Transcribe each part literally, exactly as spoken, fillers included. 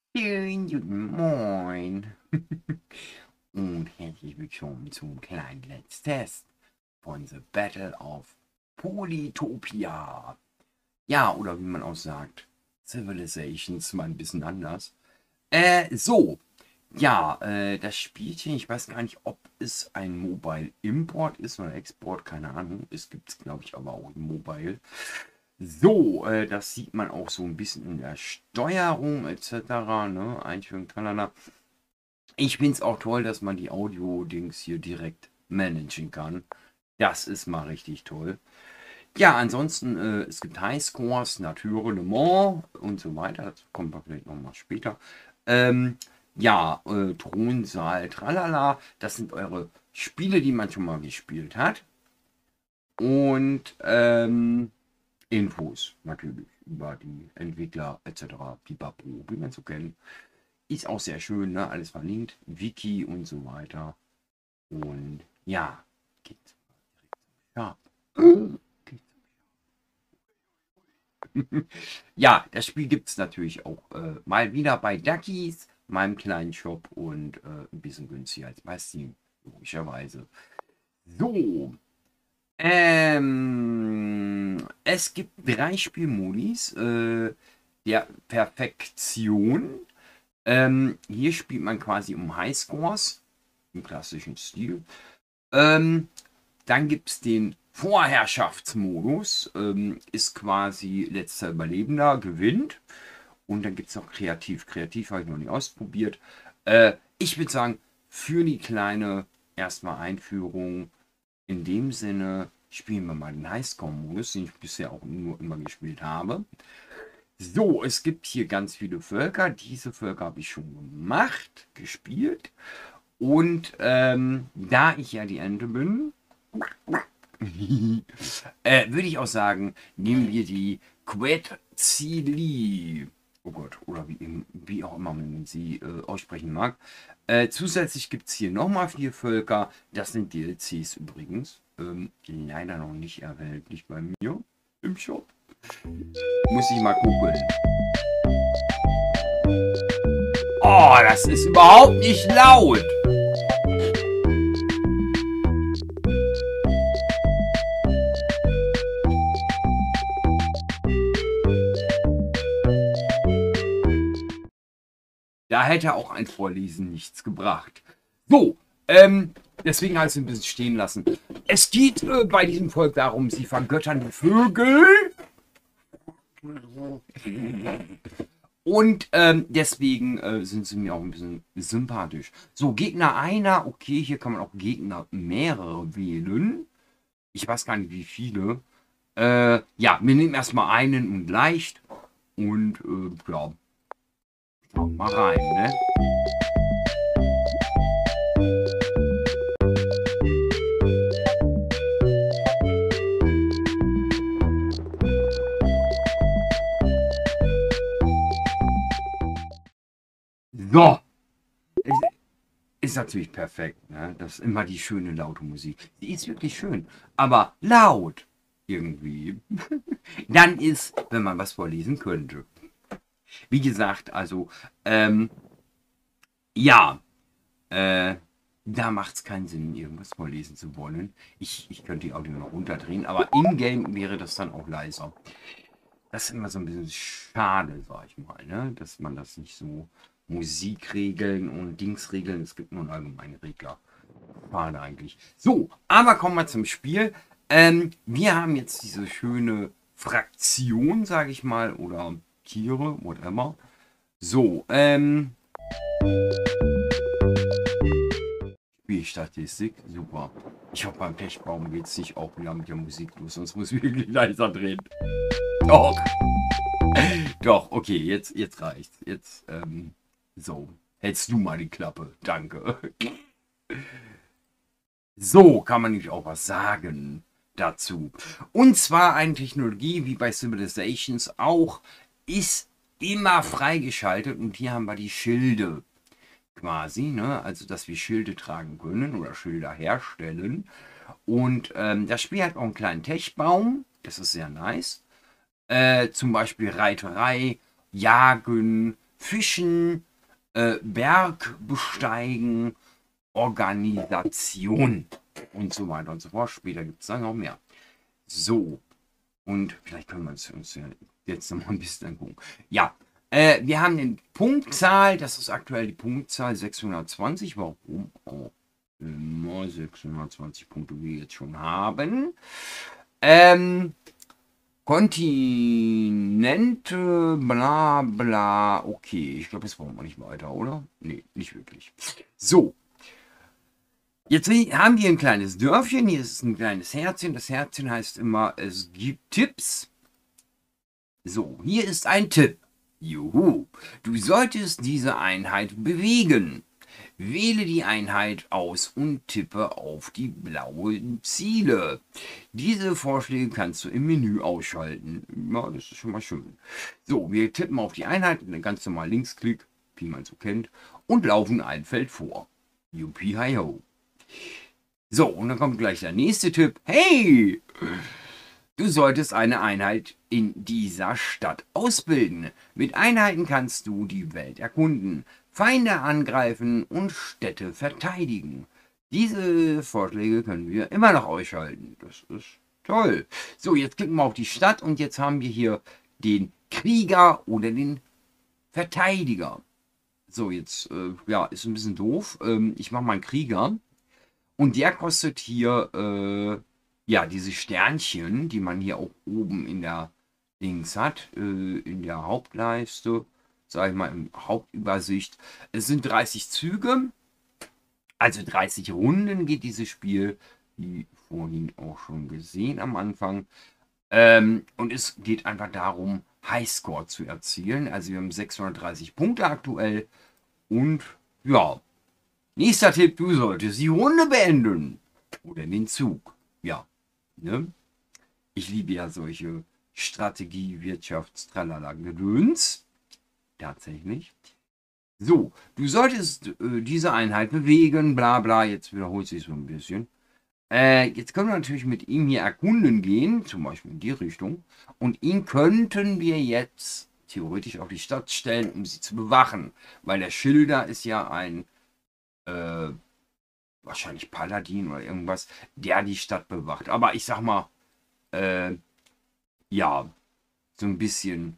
Schönen guten Moin und herzlich willkommen zum kleinen Let's Test von The Battle of Polytopia. Ja, oder wie man auch sagt, Civilizations, mal ein bisschen anders. Äh, so, ja, äh, das Spielchen, ich weiß gar nicht, ob es ein Mobile Import ist oder Export, keine Ahnung. Es gibt es, glaube ich, aber auch im Mobile. So, äh, das sieht man auch so ein bisschen in der Steuerung et cetera. Ne? Einführung, tralala. Ich finde es auch toll, dass man die Audio-Dings hier direkt managen kann. Das ist mal richtig toll. Ja, ansonsten, äh, es gibt Highscores, Naturellement und so weiter. Das kommt man vielleicht nochmal später. Ähm, ja, äh, Thronsaal, tralala. Das sind eure Spiele, die man schon mal gespielt hat. Und ähm, Infos natürlich über die Entwickler et cetera. Pipapo, wie man so kennt. Ist auch sehr schön, ne? Alles verlinkt. Wiki und so weiter. Und ja, geht's ja. Ja, das Spiel gibt es natürlich auch äh, mal wieder bei Duckies, meinem kleinen Shop und äh, ein bisschen günstiger als bei Steam, logischerweise. So, ähm, es gibt drei Spielmodis äh, der Perfektion. Ähm, hier spielt man quasi um Highscores im klassischen Stil. Ähm, Dann gibt es den Vorherrschaftsmodus, ähm, ist quasi letzter Überlebender, gewinnt. Und dann gibt es noch Kreativ. Kreativ habe ich noch nicht ausprobiert. Äh, ich würde sagen, für die kleine erstmal Einführung, in dem Sinne, spielen wir mal den Highscore-Modus, den ich bisher auch nur immer gespielt habe. So, es gibt hier ganz viele Völker. Diese Völker habe ich schon gemacht, gespielt. Und ähm, da ich ja die Ente bin, äh, würde ich auch sagen, nehmen wir die Quetzili. Oh Gott, oder wie, wie auch immer man sie äh, aussprechen mag. Äh, zusätzlich gibt es hier nochmal vier Völker. Das sind D L Cs übrigens. Ähm, leider noch nicht erhältlich bei mir im Shop. Muss ich mal gucken. Oh, das ist überhaupt nicht laut. Da hätte auch ein Vorlesen nichts gebracht. So, ähm, deswegen habe ich es ein bisschen stehen lassen. Es geht äh, bei diesem Volk darum, sie vergöttern die Vögel. Und ähm, deswegen äh, sind sie mir auch ein bisschen sympathisch. So, Gegner einer, okay, hier kann man auch Gegner mehrere wählen. Ich weiß gar nicht, wie viele. Äh, ja, wir nehmen erstmal einen und leicht. Und äh, ja, schauen mal rein, ne? So, ist, ist natürlich perfekt, ne? Das ist immer die schöne laute Musik. Die ist wirklich schön, aber laut irgendwie. Dann ist, wenn man was vorlesen könnte. Wie gesagt, also, ähm, ja, äh, da macht es keinen Sinn, irgendwas vorlesen zu wollen. Ich, ich könnte die Audio noch runterdrehen, aber in-game wäre das dann auch leiser. Das ist immer so ein bisschen schade, sag ich mal, ne? Dass man das nicht so Musikregeln und Dingsregeln, es gibt nur einen allgemeinen Regler. Schade eigentlich. So, aber kommen wir zum Spiel. Ähm, wir haben jetzt diese schöne Fraktion, sage ich mal, oder Tiere, whatever. So, ähm, Spielstatistik, super. Ich hoffe, beim Pechbaum geht es nicht auch wieder mit der Musik los, sonst muss ich wirklich leiser drehen. Doch, doch, okay, jetzt, jetzt reicht's. Jetzt, ähm, so, hältst du mal die Klappe, danke. So kann man nämlich auch was sagen dazu. Und zwar eine Technologie, wie bei Civilizations auch, ist immer freigeschaltet. Und hier haben wir die Schilde quasi, ne? Also dass wir Schilde tragen können oder Schilder herstellen. Und ähm, das Spiel hat auch einen kleinen Techbaum, das ist sehr nice. Äh, zum Beispiel Reiterei, Jagen, Fischen, äh, Bergbesteigen, Organisation und so weiter und so fort. Später gibt es dann noch mehr. So, und vielleicht können wir uns, uns jetzt noch mal ein bisschen angucken. Ja, äh, wir haben eine Punktzahl, das ist aktuell die Punktzahl sechshundertzwanzig. Warum auch immer sechshundertzwanzig Punkte wir jetzt schon haben. Ähm, Kontinente, bla bla. Okay, ich glaube, das brauchen wir nicht weiter, oder? Nee, nicht wirklich. So. Jetzt haben wir ein kleines Dörfchen. Hier ist ein kleines Herzchen. Das Herzchen heißt immer, es gibt Tipps. So, hier ist ein Tipp. Juhu. Du solltest diese Einheit bewegen. Wähle die Einheit aus und tippe auf die blauen Ziele. Diese Vorschläge kannst du im Menü ausschalten. Ja, das ist schon mal schön. So, wir tippen auf die Einheit, ganz normal Linksklick, wie man so kennt, und laufen ein Feld vor. Yuppie hi ho. So, und dann kommt gleich der nächste Tipp. Hey! Du solltest eine Einheit in dieser Stadt ausbilden. Mit Einheiten kannst du die Welt erkunden, Feinde angreifen und Städte verteidigen. Diese Vorschläge können wir immer noch ausschalten. Das ist toll. So, jetzt klicken wir auf die Stadt und jetzt haben wir hier den Krieger oder den Verteidiger. So, jetzt, äh, ja, ist ein bisschen doof. Ähm, ich mache mal einen Krieger. Und der kostet hier, äh, ja, diese Sternchen, die man hier auch oben in der Links hat, äh, in der Hauptleiste, sage ich mal, in Hauptübersicht. Es sind dreißig Züge, also dreißig Runden geht dieses Spiel, wie vorhin auch schon gesehen am Anfang. Ähm, und es geht einfach darum, Highscore zu erzielen. Also wir haben sechshundertdreißig Punkte aktuell. Und ja, nächster Tipp, du solltest die Runde beenden. Oder den Zug. Ja, ne? Ich liebe ja solche Strategie, Wirtschafts-, Tralala, Gedöns. Tatsächlich. So, du solltest äh, diese Einheit bewegen, bla bla, jetzt wiederholt sich so ein bisschen. Äh, jetzt können wir natürlich mit ihm hier erkunden gehen, zum Beispiel in die Richtung. Und ihn könnten wir jetzt theoretisch auf die Stadt stellen, um sie zu bewachen. Weil der Schilder ist ja ein, äh, wahrscheinlich Paladin oder irgendwas, der die Stadt bewacht. Aber ich sag mal, äh, ja, so ein bisschen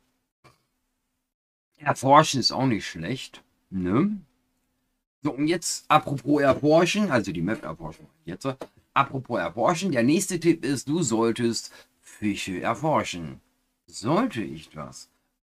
erforschen ist auch nicht schlecht, ne? So, und jetzt, apropos erforschen, also die Map erforschen, jetzt, apropos erforschen, der nächste Tipp ist, du solltest Fische erforschen. Sollte ich das?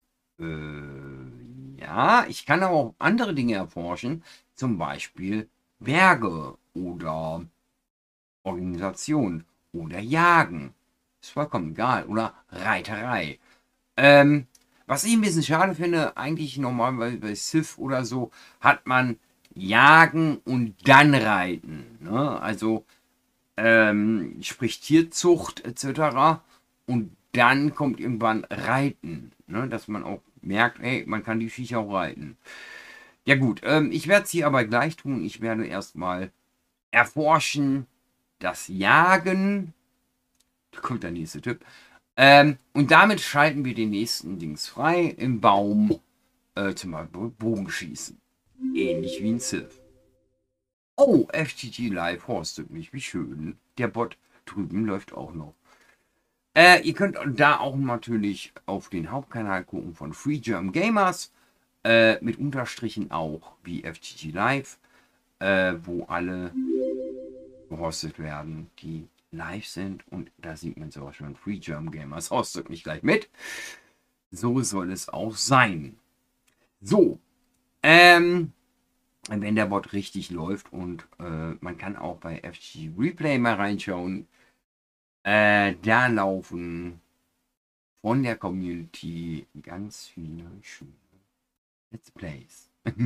Äh, ja, ich kann aber auch andere Dinge erforschen, zum Beispiel Berge oder Organisation oder Jagen. Ist vollkommen egal. Oder Reiterei. Ähm, was ich ein bisschen schade finde, eigentlich normalerweise bei Civ oder so, hat man Jagen und dann Reiten. Ne? Also, ähm, sprich Tierzucht et cetera. Und dann kommt irgendwann Reiten. Ne? Dass man auch merkt, hey, man kann die Viecher auch reiten. Ja gut, ähm, ich werde es hier aber gleich tun. Ich werde erstmal erforschen, das Jagen. Da kommt der nächste Tipp. Ähm, und damit schalten wir den nächsten Dings frei im Baum. Äh, zum Beispiel Bogenschießen. Ähnlich wie ein Civ. Oh, F T G Live hostet mich. Wie schön. Der Bot drüben läuft auch noch. Äh, ihr könnt da auch natürlich auf den Hauptkanal gucken von Free German Gamers. Äh, mit Unterstrichen auch wie F T G Live. Äh, wo alle gehostet werden, die live sind. Und da sieht man so schon, Free German Gamers hostet mich gleich mit. So soll es auch sein. So, ähm, wenn der Bot richtig läuft und äh, man kann auch bei F T G Replay mal reinschauen. Äh, da laufen von der Community ganz viele schöne Let's Plays.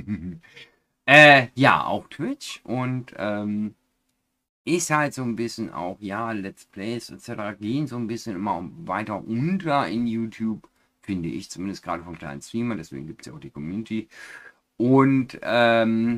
äh, ja, auf Twitch und ähm, ist halt so ein bisschen auch, ja, Let's Plays et cetera gehen so ein bisschen immer weiter unter in YouTube, finde ich, zumindest gerade von kleinen Streamern, deswegen gibt es ja auch die Community. Und ähm,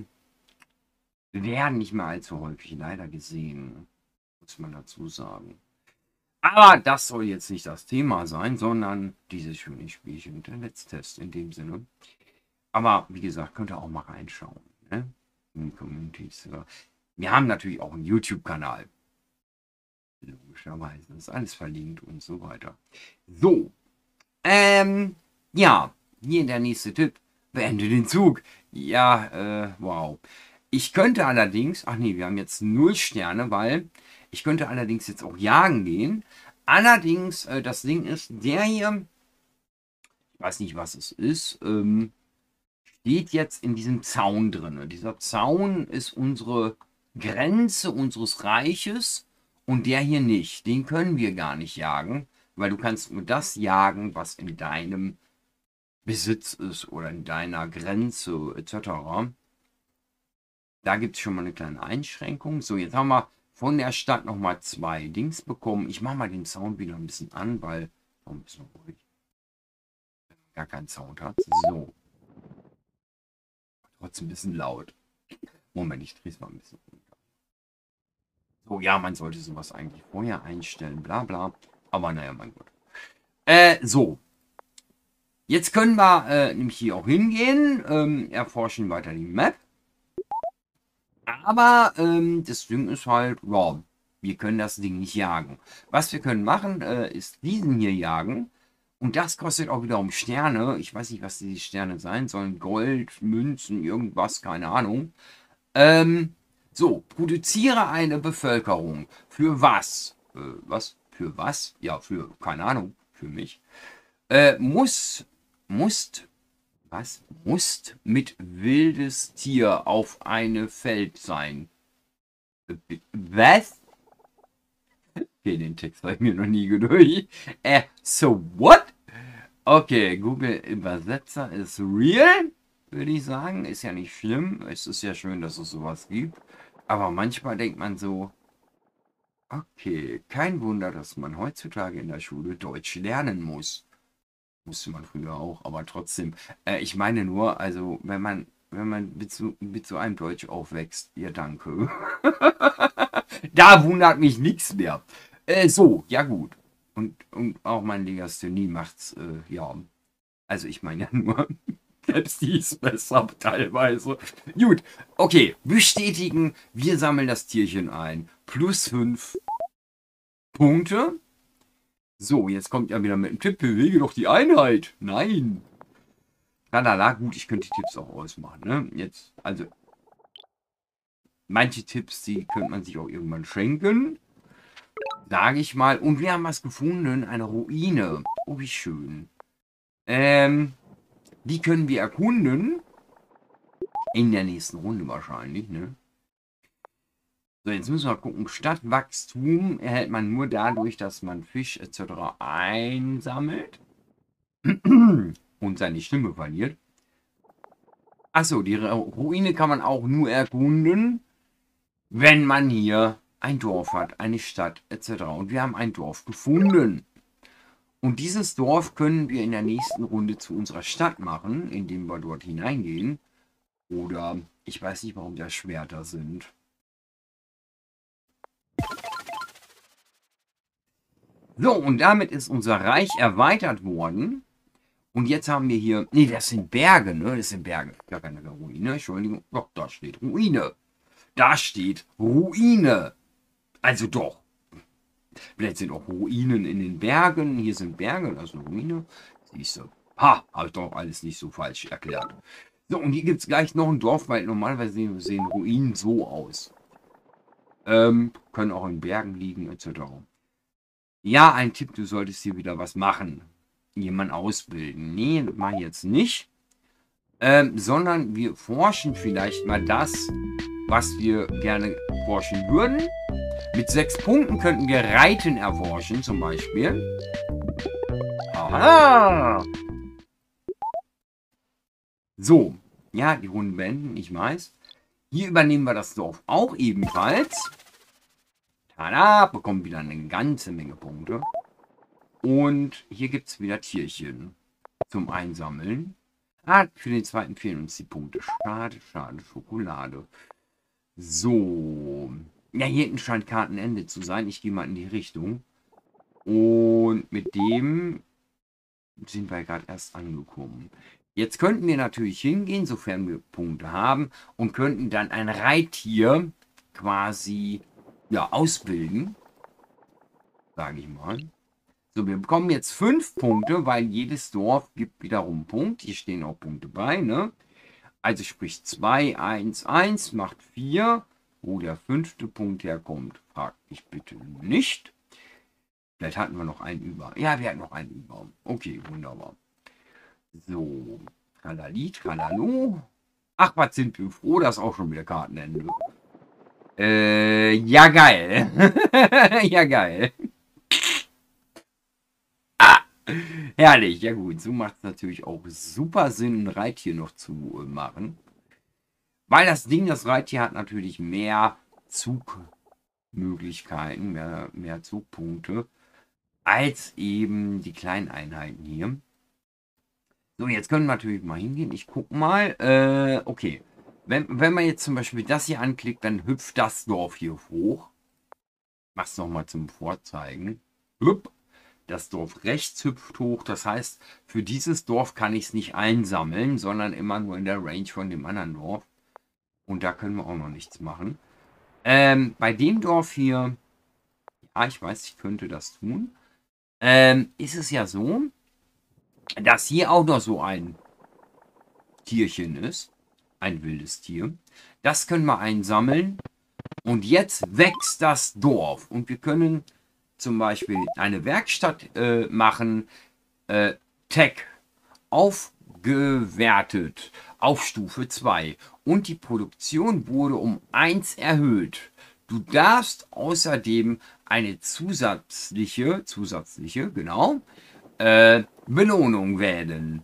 werden nicht mehr allzu häufig leider gesehen, muss man dazu sagen. Aber das soll jetzt nicht das Thema sein, sondern dieses schöne Spielchen, der Let's Test in dem Sinne. Aber wie gesagt, könnt ihr auch mal reinschauen. Ne? In Communities. Wir haben natürlich auch einen YouTube-Kanal. Logischerweise. Das ist alles verlinkt und so weiter. So. Ähm, ja. Hier der nächste Tipp. Beende den Zug. Ja, äh, wow. Ich könnte allerdings, ach nee, wir haben jetzt null Sterne, weil ich könnte allerdings jetzt auch jagen gehen. Allerdings, äh, das Ding ist, der hier, ich weiß nicht, was es ist, ähm, steht jetzt in diesem Zaun drin. Dieser Zaun ist unsere Grenze unseres Reiches und der hier nicht. Den können wir gar nicht jagen, weil du kannst nur das jagen, was in deinem Besitz ist oder in deiner Grenze et cetera. Da gibt es schon mal eine kleine Einschränkung. So, jetzt haben wir von der Stadt nochmal zwei Dings bekommen. Ich mache mal den Sound wieder ein bisschen an, weil oh, ein bisschen ruhig. Gar keinen Sound hat. So. Trotzdem ein bisschen laut. Moment, ich drehe es mal ein bisschen runter. So, ja, man sollte sowas eigentlich vorher einstellen, bla bla. Aber naja, mein Gott. Äh, so. Jetzt können wir äh, nämlich hier auch hingehen, ähm, erforschen weiter die Map. Aber ähm, das Ding ist halt, ja, wir können das Ding nicht jagen. Was wir können machen, äh, ist diesen hier jagen. Und das kostet auch wiederum Sterne. Ich weiß nicht, was diese Sterne sein sollen. Gold, Münzen, irgendwas, keine Ahnung. Ähm, so, produziere eine Bevölkerung. Für was? Äh, was? Für was? Ja, für, keine Ahnung, für mich. Äh, muss, musst, was? Musst mit wildes Tier auf eine Feld sein. Äh, Was? Okay, den Text habe ich mir noch nie durch. Äh, so what? Okay, Google Übersetzer ist real, würde ich sagen. Ist ja nicht schlimm. Es ist ja schön, dass es sowas gibt. Aber manchmal denkt man so, okay, kein Wunder, dass man heutzutage in der Schule Deutsch lernen muss. Musste man früher auch, aber trotzdem. Äh, ich meine nur, also wenn man, wenn man mit so, mit so einem Deutsch aufwächst, ja danke. Da wundert mich nichts mehr. Äh, so, ja gut. Und, und auch mein Legasthenie macht's, äh, ja. Also ich meine ja nur, selbst die ist besser teilweise. Gut, okay, bestätigen, wir sammeln das Tierchen ein. Plus fünf Punkte. So, jetzt kommt er wieder mit dem Tipp, bewege doch die Einheit. Nein. Lalala, gut, ich könnte die Tipps auch ausmachen, ne? Jetzt, also, manche Tipps, die könnte man sich auch irgendwann schenken. Sage ich mal. Und wir haben was gefunden, eine Ruine. Oh, wie schön. Ähm, die können wir erkunden. In der nächsten Runde wahrscheinlich, ne? So, jetzt müssen wir gucken. Stadtwachstum erhält man nur dadurch, dass man Fisch et cetera einsammelt. Und seine Stimme verliert. Achso, die Ruine kann man auch nur erkunden, wenn man hier ein Dorf hat, eine Stadt et cetera. Und wir haben ein Dorf gefunden. Und dieses Dorf können wir in der nächsten Runde zu unserer Stadt machen, indem wir dort hineingehen. Oder ich weiß nicht, warum da Schwerter sind. So, und damit ist unser Reich erweitert worden. Und jetzt haben wir hier, nee, das sind Berge, ne? Das sind Berge, gar keine Ruine, Entschuldigung. Doch, da steht Ruine. Da steht Ruine. Also doch. Vielleicht sind auch Ruinen in den Bergen. Hier sind Berge, das ist eine Ruine. Siehst du. Ha, habe ich doch alles nicht so falsch erklärt. So, und hier gibt es gleich noch ein Dorf, weil normalerweise sehen Ruinen so aus. Ähm, können auch in Bergen liegen, et cetera. Ja, ein Tipp, du solltest hier wieder was machen. Jemanden ausbilden. Nee, das mache ich jetzt nicht. Ähm, sondern wir forschen vielleicht mal das, was wir gerne forschen würden. Mit sechs Punkten könnten wir Reiten erforschen, zum Beispiel. Aha! So, ja, die Runden beenden, ich weiß. Hier übernehmen wir das Dorf auch ebenfalls. Tada, bekommen wieder eine ganze Menge Punkte. Und hier gibt es wieder Tierchen zum Einsammeln. Ah, für den zweiten fehlen uns die Punkte. Schade, schade, Schokolade. So. Ja, hier hinten scheint Kartenende zu sein. Ich gehe mal in die Richtung. Und mit dem sind wir gerade erst angekommen. Jetzt könnten wir natürlich hingehen, sofern wir Punkte haben, und könnten dann ein Reittier quasi ja, ausbilden. Sage ich mal. So, wir bekommen jetzt fünf Punkte, weil jedes Dorf gibt wiederum einen Punkt. Hier stehen auch Punkte bei, ne? Also sprich zwei, eins, eins macht vier. Wo der fünfte Punkt herkommt, frag ich bitte nicht. Vielleicht hatten wir noch einen über. Ja, wir hatten noch einen über. Okay, wunderbar. So, tralali, tralalo. Ach, was sind wir froh, dass auch schon wieder Kartenende. Äh, ja geil. Ja geil. Ah, herrlich, ja gut. So macht es natürlich auch super Sinn, ein Reittier noch zu äh, machen. Weil das Ding, das Reittier hat natürlich mehr Zugmöglichkeiten, mehr, mehr Zugpunkte, als eben die kleinen Einheiten hier. So, jetzt können wir natürlich mal hingehen. Ich gucke mal. Äh, okay. Wenn, wenn man jetzt zum Beispiel das hier anklickt, dann hüpft das Dorf hier hoch. Ich mach's nochmal zum Vorzeigen. Hüpp. Das Dorf rechts hüpft hoch. Das heißt, für dieses Dorf kann ich es nicht einsammeln, sondern immer nur in der Range von dem anderen Dorf. Und da können wir auch noch nichts machen. Ähm, bei dem Dorf hier, ja, ich weiß, ich könnte das tun, ähm, ist es ja so, dass hier auch noch so ein Tierchen ist. Ein wildes Tier. Das können wir einsammeln. Und jetzt wächst das Dorf. Und wir können zum Beispiel eine Werkstatt äh, machen. Äh, Tech. Aufgewertet. Auf Stufe zwei. Und die Produktion wurde um eins erhöht. Du darfst außerdem eine zusätzliche, zusätzliche, genau, äh, Belohnung wählen.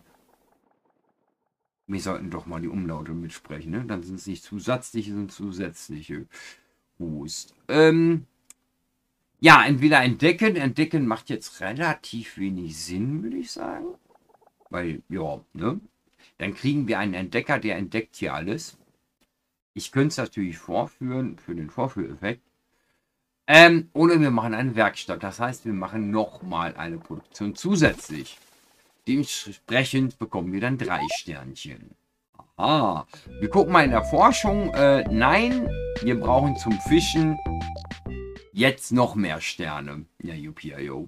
Wir sollten doch mal die Umlaute mitsprechen, ne? Dann sind es nicht zusätzliche, sondern zusätzliche. Hust. Ähm, ja, entweder entdecken. Entdecken macht jetzt relativ wenig Sinn, würde ich sagen. Weil, ja, ne? Dann kriegen wir einen Entdecker, der entdeckt hier alles. Ich könnte es natürlich vorführen, für den Vorführeffekt. Ähm, oder wir machen eine Werkstatt. Das heißt, wir machen nochmal eine Produktion zusätzlich. Dementsprechend bekommen wir dann drei Sternchen. Aha. Wir gucken mal in der Forschung. Äh, nein, wir brauchen zum Fischen jetzt noch mehr Sterne. Ja, Yuppie-Yo.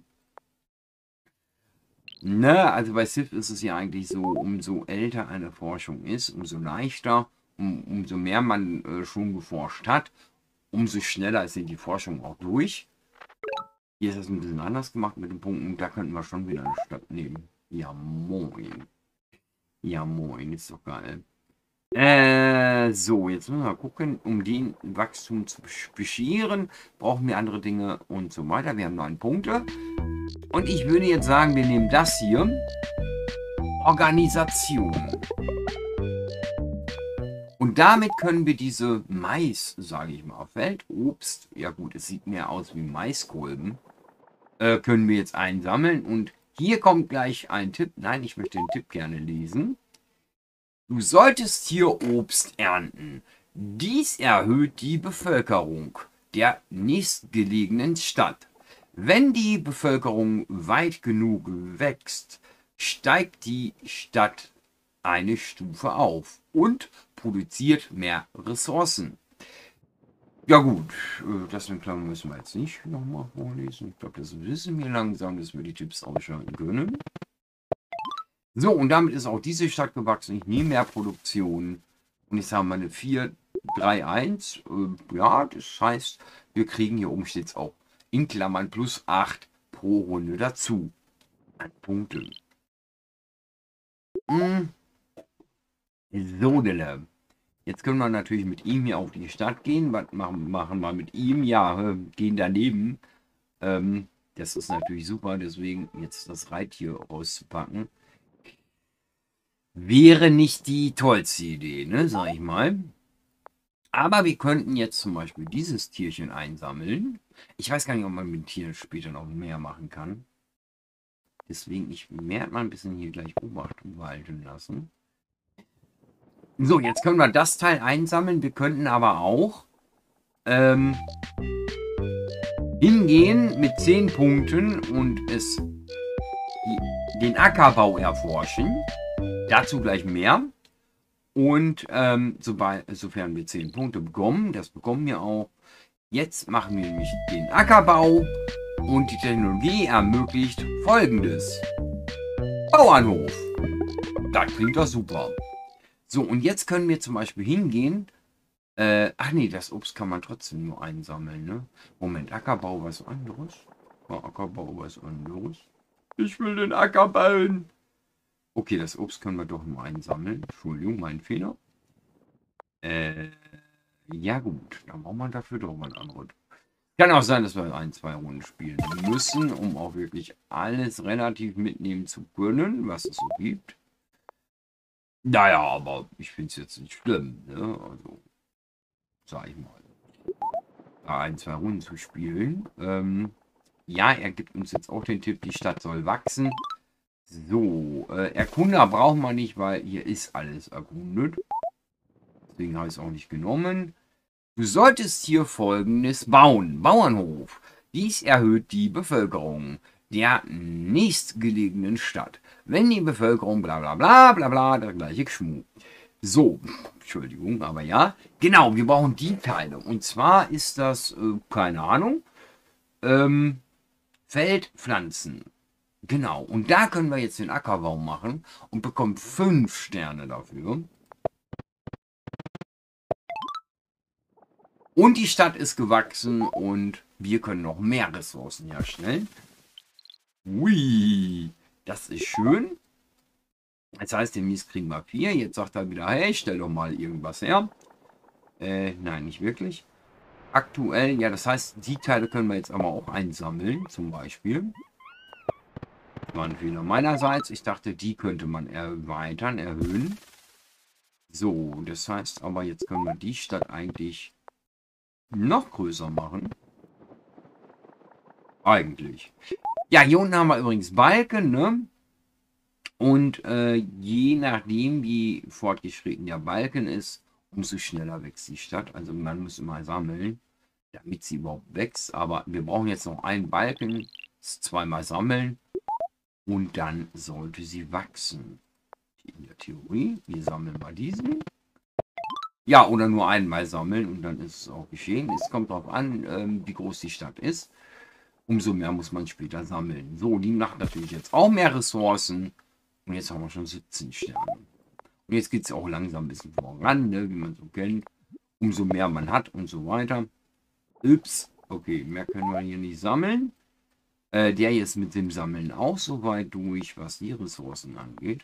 Ne, also bei Civ ist es ja eigentlich so, umso älter eine Forschung ist, umso leichter, um, umso mehr man äh, schon geforscht hat, umso schneller sind die Forschungen auch durch. Hier ist das ein bisschen anders gemacht mit den Punkten. Da könnten wir schon wieder eine Stadt nehmen. Ja, moin. Ja, moin. Ist doch geil. Äh, so, jetzt müssen wir mal gucken. Um den Wachstum zu bescheren, brauchen wir andere Dinge und so weiter. Wir haben neun Punkte. Und ich würde jetzt sagen, wir nehmen das hier. Organisation. Und damit können wir diese Mais, sage ich mal, Feldobst, ja gut, es sieht mehr aus wie Maiskolben, äh, können wir jetzt einsammeln. Und hier kommt gleich ein Tipp. Nein, ich möchte den Tipp gerne lesen. Du solltest hier Obst ernten. Dies erhöht die Bevölkerung der nächstgelegenen Stadt. Wenn die Bevölkerung weit genug wächst, steigt die Stadt eine Stufe auf und produziert mehr Ressourcen. Ja gut, das in Klammern müssen wir jetzt nicht nochmal vorlesen. Ich glaube, das wissen wir langsam, dass wir die Tipps ausschalten können. So, und damit ist auch diese Stadt gewachsen. Ich nehme mehr Produktion. Und ich sage mal eine vier, drei, eins. Ja, das heißt, wir kriegen hier oben stets auch in Klammern plus acht pro Runde dazu. An Punkten. Hm. So, Dille. Jetzt können wir natürlich mit ihm hier auf die Stadt gehen. Was machen, machen wir mit ihm? Ja, äh, gehen daneben. Ähm, das ist natürlich super, deswegen jetzt das Reittier auszupacken. Wäre nicht die tollste Idee, ne, sag ich mal. Aber wir könnten jetzt zum Beispiel dieses Tierchen einsammeln. Ich weiß gar nicht, ob man mit Tieren später noch mehr machen kann. Deswegen, ich werde mal ein bisschen hier gleich Beobachtung walten lassen. So, jetzt können wir das Teil einsammeln. Wir könnten aber auch ähm, hingehen mit zehn Punkten und es die, den Ackerbau erforschen. Dazu gleich mehr. Und ähm, sobald, sofern wir zehn Punkte bekommen, das bekommen wir auch. Jetzt machen wir nämlich den Ackerbau. Und die Technologie ermöglicht Folgendes. Bauernhof. Das klingt doch super. So, und jetzt können wir zum Beispiel hingehen. Äh, ach nee, das Obst kann man trotzdem nur einsammeln, ne? Moment, Ackerbau was anderes? Ja, Ackerbau was anderes. Ich will den Acker bauen. Okay, das Obst können wir doch nur einsammeln. Entschuldigung, mein Fehler. Äh, ja gut, dann braucht man dafür doch mal ein anderes. Kann auch sein, dass wir ein, zwei Runden spielen müssen, um auch wirklich alles relativ mitnehmen zu können, was es so gibt. Naja, aber ich finde es jetzt nicht schlimm, ne? Also, sag ich mal. Da ein, zwei Runden zu spielen. Ähm, ja, er gibt uns jetzt auch den Tipp, die Stadt soll wachsen. So, äh, Erkunder braucht man nicht, weil hier ist alles erkundet. Deswegen habe ich es auch nicht genommen. Du solltest hier Folgendes bauen. Bauernhof. Dies erhöht die Bevölkerung der nächstgelegenen Stadt. Wenn die Bevölkerung bla bla bla bla bla, der gleiche Schmuh. So, Entschuldigung, aber ja. Genau, wir brauchen die Teile. Und zwar ist das, äh, keine Ahnung, ähm, Feldpflanzen. Genau, und da können wir jetzt den Ackerbau machen und bekommen fünf Sterne dafür. Und die Stadt ist gewachsen und wir können noch mehr Ressourcen herstellen. Ui, das ist schön. Das heißt, demnächst kriegen wir vier. Jetzt sagt er wieder, hey, stell doch mal irgendwas her. Äh, nein, nicht wirklich. Aktuell, ja, das heißt, die Teile können wir jetzt aber auch einsammeln, zum Beispiel. Das war ein Fehler meinerseits. Ich dachte, die könnte man erweitern, erhöhen. So, das heißt aber, jetzt können wir die Stadt eigentlich noch größer machen. Eigentlich. Ja, hier unten haben wir übrigens Balken, ne? Und äh, je nachdem, wie fortgeschritten der Balken ist, umso schneller wächst die Stadt. Also man muss immer sammeln, damit sie überhaupt wächst. Aber wir brauchen jetzt noch einen Balken, zweimal sammeln und dann sollte sie wachsen. In der Theorie, wir sammeln mal diesen. Ja, oder nur einmal sammeln und dann ist es auch geschehen. Es kommt darauf an, ähm, wie groß die Stadt ist. Umso mehr muss man später sammeln. So, die macht natürlich jetzt auch mehr Ressourcen. Und jetzt haben wir schon siebzehn Sterne. Und jetzt geht es auch langsam ein bisschen voran, ne, wie man so kennt. Umso mehr man hat und so weiter. Ups, okay, mehr können wir hier nicht sammeln. Äh, der hier ist mit dem Sammeln auch soweit durch, was die Ressourcen angeht.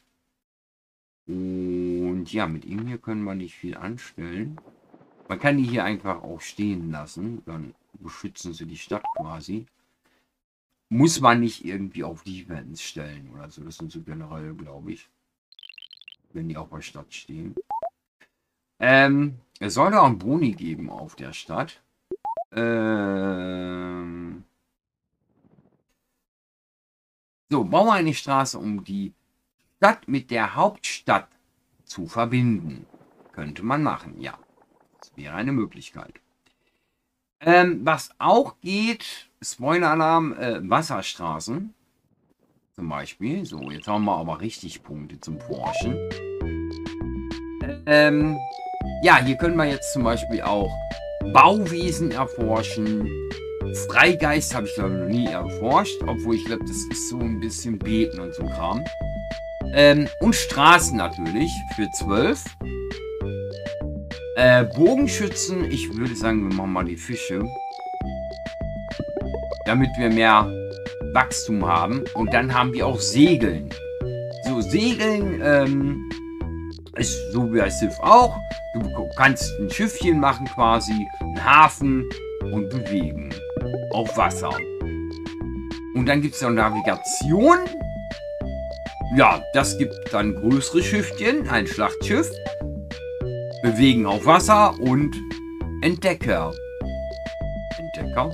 Und ja, mit ihm hier können wir nicht viel anstellen. Man kann die hier einfach auch stehen lassen. Dann beschützen sie die Stadt quasi. Muss man nicht irgendwie auf Defense stellen oder so. Das sind so generell, glaube ich. Wenn die auch bei Stadt stehen. Ähm, es sollte auch einen Boni geben auf der Stadt. Ähm, so, baue eine Straße, um die Stadt mit der Hauptstadt zu verbinden. Könnte man machen, ja. Das wäre eine Möglichkeit. Ähm, was auch geht, Spoiler-Alarm, äh, Wasserstraßen. Zum Beispiel. So, jetzt haben wir aber richtig Punkte zum Forschen. Ähm, ja, hier können wir jetzt zum Beispiel auch Bauwesen erforschen. Freigeist habe ich glaube noch nie erforscht, obwohl ich glaube, das ist so ein bisschen Beten und so Kram. Ähm, und Straßen natürlich für zwölf. Äh, Bogenschützen, ich würde sagen, wir machen mal die Fische. Damit wir mehr Wachstum haben. Und dann haben wir auch Segeln. So, Segeln ähm, ist so wie bei Civ auch. Du kannst ein Schiffchen machen quasi, einen Hafen und bewegen. Auf Wasser. Und dann gibt es noch Navigation. Ja, das gibt dann größere Schiffchen, ein Schlachtschiff. Bewegen auf Wasser und Entdecker. Entdecker.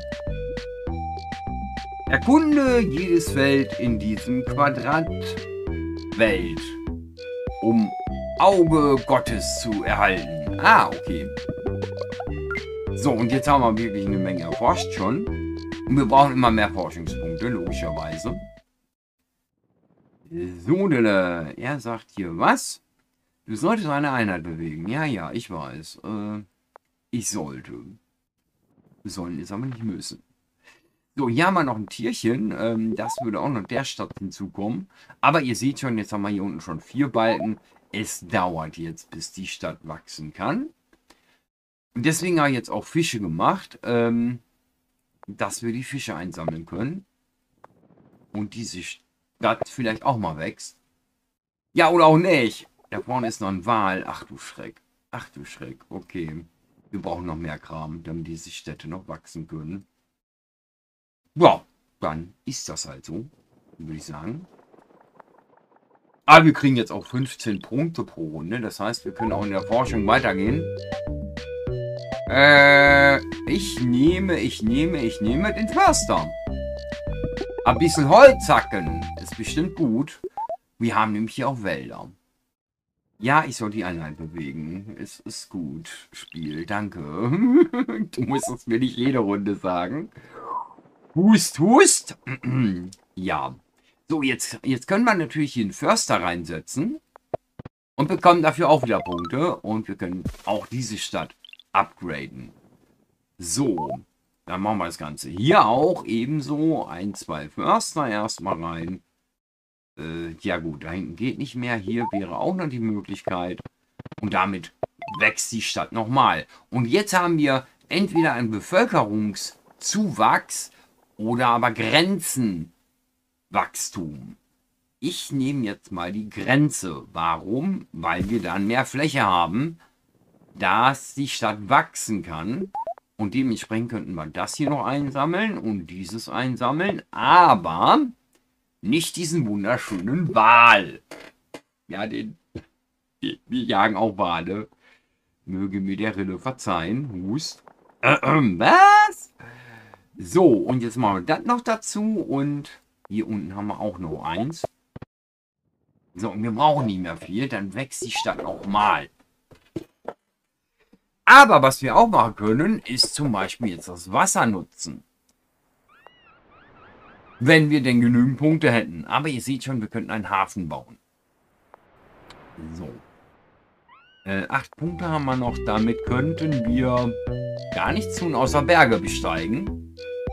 Erkunde jedes Feld in diesem Quadrat Welt, um Auge Gottes zu erhalten. Ah, okay. So, und jetzt haben wir wirklich eine Menge erforscht schon. Und wir brauchen immer mehr Forschungspunkte, logischerweise. So, Dille, er sagt hier, was? Du solltest eine Einheit bewegen. Ja, ja, ich weiß. Äh, ich sollte. Sollen ist aber nicht müssen. So, hier haben wir noch ein Tierchen. Ähm, das würde auch noch der Stadt hinzukommen. Aber ihr seht schon, jetzt haben wir hier unten schon vier Balken. Es dauert jetzt, bis die Stadt wachsen kann. Und deswegen habe ich jetzt auch Fische gemacht, ähm, dass wir die Fische einsammeln können. Und diese Stadt vielleicht auch mal wächst. Ja, oder auch nicht. Da vorne ist noch ein Wal. Ach du Schreck. Ach du Schreck. Okay. Wir brauchen noch mehr Kram, damit diese Städte noch wachsen können. Ja, dann ist das halt so, würde ich sagen. Aber wir kriegen jetzt auch fünfzehn Punkte pro Runde. Das heißt, wir können auch in der Forschung weitergehen. Äh, ich nehme, ich nehme, ich nehme den Förster. Ein bisschen Holz hacken ist bestimmt gut. Wir haben nämlich hier auch Wälder. Ja, ich soll die Einheit bewegen. Es ist gut, Spiel. Danke. Du musst es mir nicht jede Runde sagen. Hust, hust. Ja. So, jetzt, jetzt können wir natürlich hier einen Förster reinsetzen. Und bekommen dafür auch wieder Punkte. Und wir können auch diese Stadt upgraden. So. Dann machen wir das Ganze hier auch ebenso. Ein, zwei Förster erstmal rein. Äh, ja gut, da hinten geht nicht mehr. Hier wäre auch noch die Möglichkeit. Und damit wächst die Stadt nochmal. Und jetzt haben wir entweder einen Bevölkerungszuwachs oder aber Grenzenwachstum. Ich nehme jetzt mal die Grenze. Warum? Weil wir dann mehr Fläche haben, dass die Stadt wachsen kann. Und dementsprechend könnten wir das hier noch einsammeln und dieses einsammeln. Aber nicht diesen wunderschönen Wal. Ja, den, wir jagen auch Wale. Möge mir der Rille verzeihen. Hust. Äh, äh, was? So, und jetzt machen wir das noch dazu. Und hier unten haben wir auch noch eins. So, und wir brauchen nicht mehr viel. Dann wächst die Stadt auch mal. Aber was wir auch machen können, ist zum Beispiel jetzt das Wasser nutzen. Wenn wir denn genügend Punkte hätten. Aber ihr seht schon, wir könnten einen Hafen bauen. So. Äh, acht Punkte haben wir noch. Damit könnten wir gar nichts tun, außer Berge besteigen.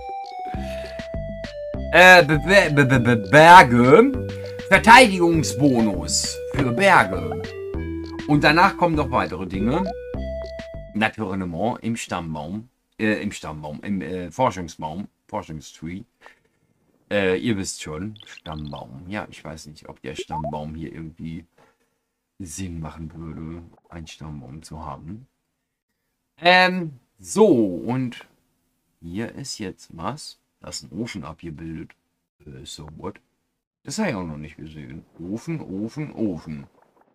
Äh, Be Be Be Be Berge. Verteidigungsbonus für Berge. Und danach kommen noch weitere Dinge. Naturellement im Stammbaum. Äh, im Stammbaum. Im äh, Forschungsbaum. Forschungstree. Äh, ihr wisst schon, Stammbaum. Ja, ich weiß nicht, ob der Stammbaum hier irgendwie Sinn machen würde, einen Stammbaum zu haben. Ähm, so, und hier ist jetzt was. Das ist ein Ofen abgebildet. Äh, so what? Das habe ich auch noch nicht gesehen. Ofen, Ofen, Ofen.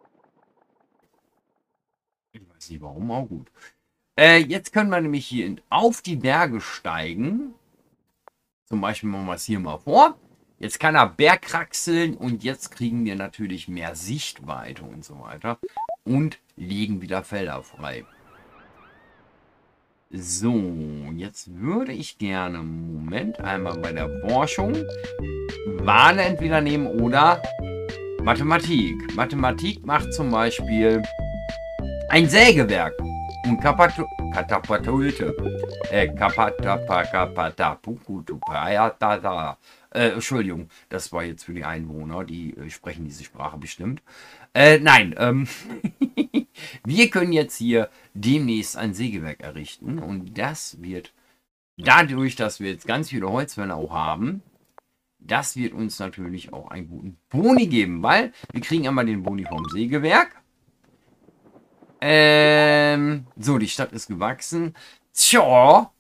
Ich weiß nicht warum, auch gut. Äh, jetzt können wir nämlich hier auf die Berge steigen. Zum Beispiel machen wir es hier mal vor. Jetzt kann er Bergkraxeln und jetzt kriegen wir natürlich mehr Sichtweite und so weiter. Und legen wieder Felder frei. So, jetzt würde ich gerne, Moment, einmal bei der Forschung Wale entweder nehmen oder Mathematik. Mathematik macht zum Beispiel ein Sägewerk und Kapatu Katapulte. Äh, Kapatapakapatapukutupayatada. Äh, Entschuldigung, das war jetzt für die Einwohner, die äh, sprechen diese Sprache bestimmt. Äh, nein, ähm, wir können jetzt hier demnächst ein Sägewerk errichten und das wird dadurch, dass wir jetzt ganz viele Holzfäller auch haben, das wird uns natürlich auch einen guten Boni geben, weil wir kriegen einmal den Boni vom Sägewerk. Ähm, so, die Stadt ist gewachsen. Tja,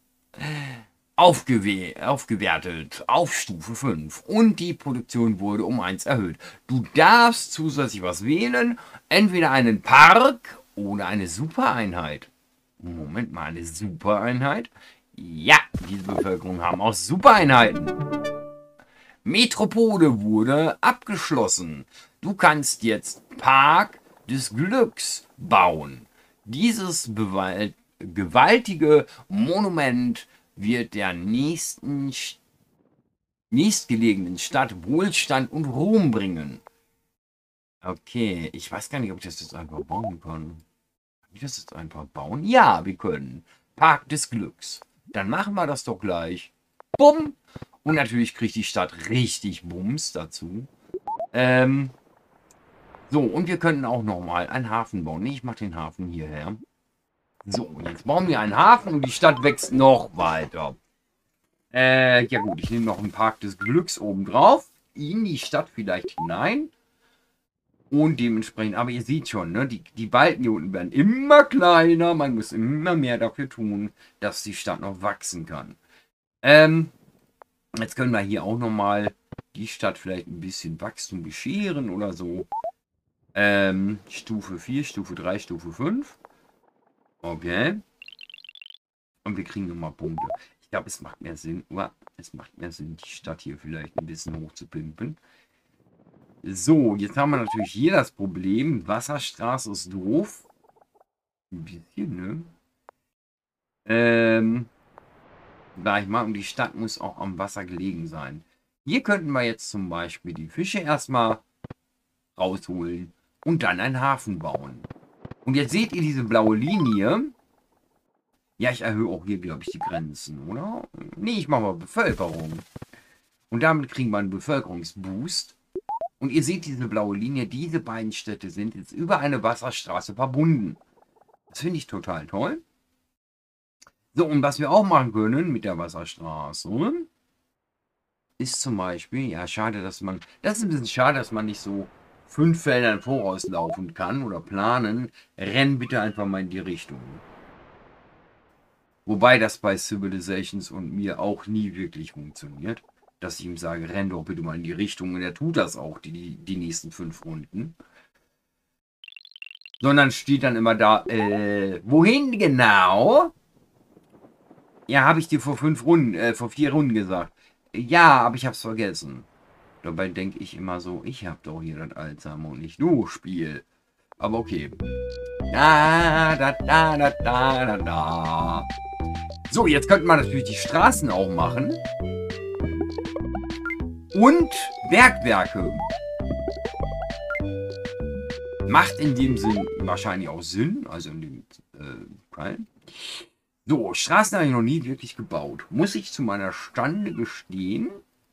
aufgew aufgewertet auf Stufe fünf. Und die Produktion wurde um eins erhöht. Du darfst zusätzlich was wählen. Entweder einen Park oder eine Supereinheit. Moment mal, eine Supereinheit? Ja, diese Bevölkerung haben auch Supereinheiten. Metropole wurde abgeschlossen. Du kannst jetzt Park des Glücks bauen. Dieses gewaltige Monument wird der nächsten nächstgelegenen Stadt Wohlstand und Ruhm bringen. Okay, ich weiß gar nicht, ob ich das jetzt einfach bauen kann. Kann ich das jetzt einfach bauen? Ja, wir können. Park des Glücks. Dann machen wir das doch gleich. Bumm. Und natürlich kriegt die Stadt richtig Bums dazu. Ähm. So, und wir könnten auch nochmal einen Hafen bauen. Nee, ich mache den Hafen hierher. So, jetzt bauen wir einen Hafen und die Stadt wächst noch weiter. Äh, ja gut, ich nehme noch einen Park des Glücks oben drauf. In die Stadt vielleicht hinein. Und dementsprechend, aber ihr seht schon, ne, die, die Balken hier unten werden immer kleiner. Man muss immer mehr dafür tun, dass die Stadt noch wachsen kann. Ähm, jetzt können wir hier auch nochmal die Stadt vielleicht ein bisschen Wachstum bescheren oder so. Ähm, Stufe vier, Stufe drei, Stufe fünf. Okay. Und wir kriegen nochmal Punkte. Ich glaube, es macht mehr Sinn, oder? Es macht mehr Sinn, die Stadt hier vielleicht ein bisschen hoch zu pimpen. So, jetzt haben wir natürlich hier das Problem. Wasserstraße ist doof. Ein bisschen, ne? Ähm, sag ich mal, und die Stadt muss auch am Wasser gelegen sein. Hier könnten wir jetzt zum Beispiel die Fische erstmal rausholen und dann einen Hafen bauen. Und jetzt seht ihr diese blaue Linie. Ja, ich erhöhe auch hier, glaube ich, die Grenzen, oder? Nee, ich mache mal Bevölkerung. Und damit kriegen wir einen Bevölkerungsboost. Und ihr seht diese blaue Linie, diese beiden Städte sind jetzt über eine Wasserstraße verbunden. Das finde ich total toll. So, und was wir auch machen können mit der Wasserstraße, ist zum Beispiel, ja, schade, dass man, das ist ein bisschen schade, dass man nicht so fünf Felder im Voraus laufen kann oder planen. Renn bitte einfach mal in die Richtung. Wobei das bei Civilizations und mir auch nie wirklich funktioniert. Dass ich ihm sage, renn doch bitte mal in die Richtung. Und er tut das auch, die, die nächsten fünf Runden. Sondern steht dann immer da, äh, wohin genau? Ja, habe ich dir vor fünf Runden, äh, vor vier Runden gesagt. Ja, aber ich habe es vergessen. Dabei denke ich immer so, ich habe doch hier das Alzheimer und nicht du, Spiel. Aber okay. Da, da, da, da, da, da, da. So, jetzt könnte man natürlich die Straßen auch machen. Und Bergwerke. Macht in dem Sinn wahrscheinlich auch Sinn. Also in dem äh, Fall. So, Straßen habe ich noch nie wirklich gebaut. Muss ich zu meiner Stande gestehen.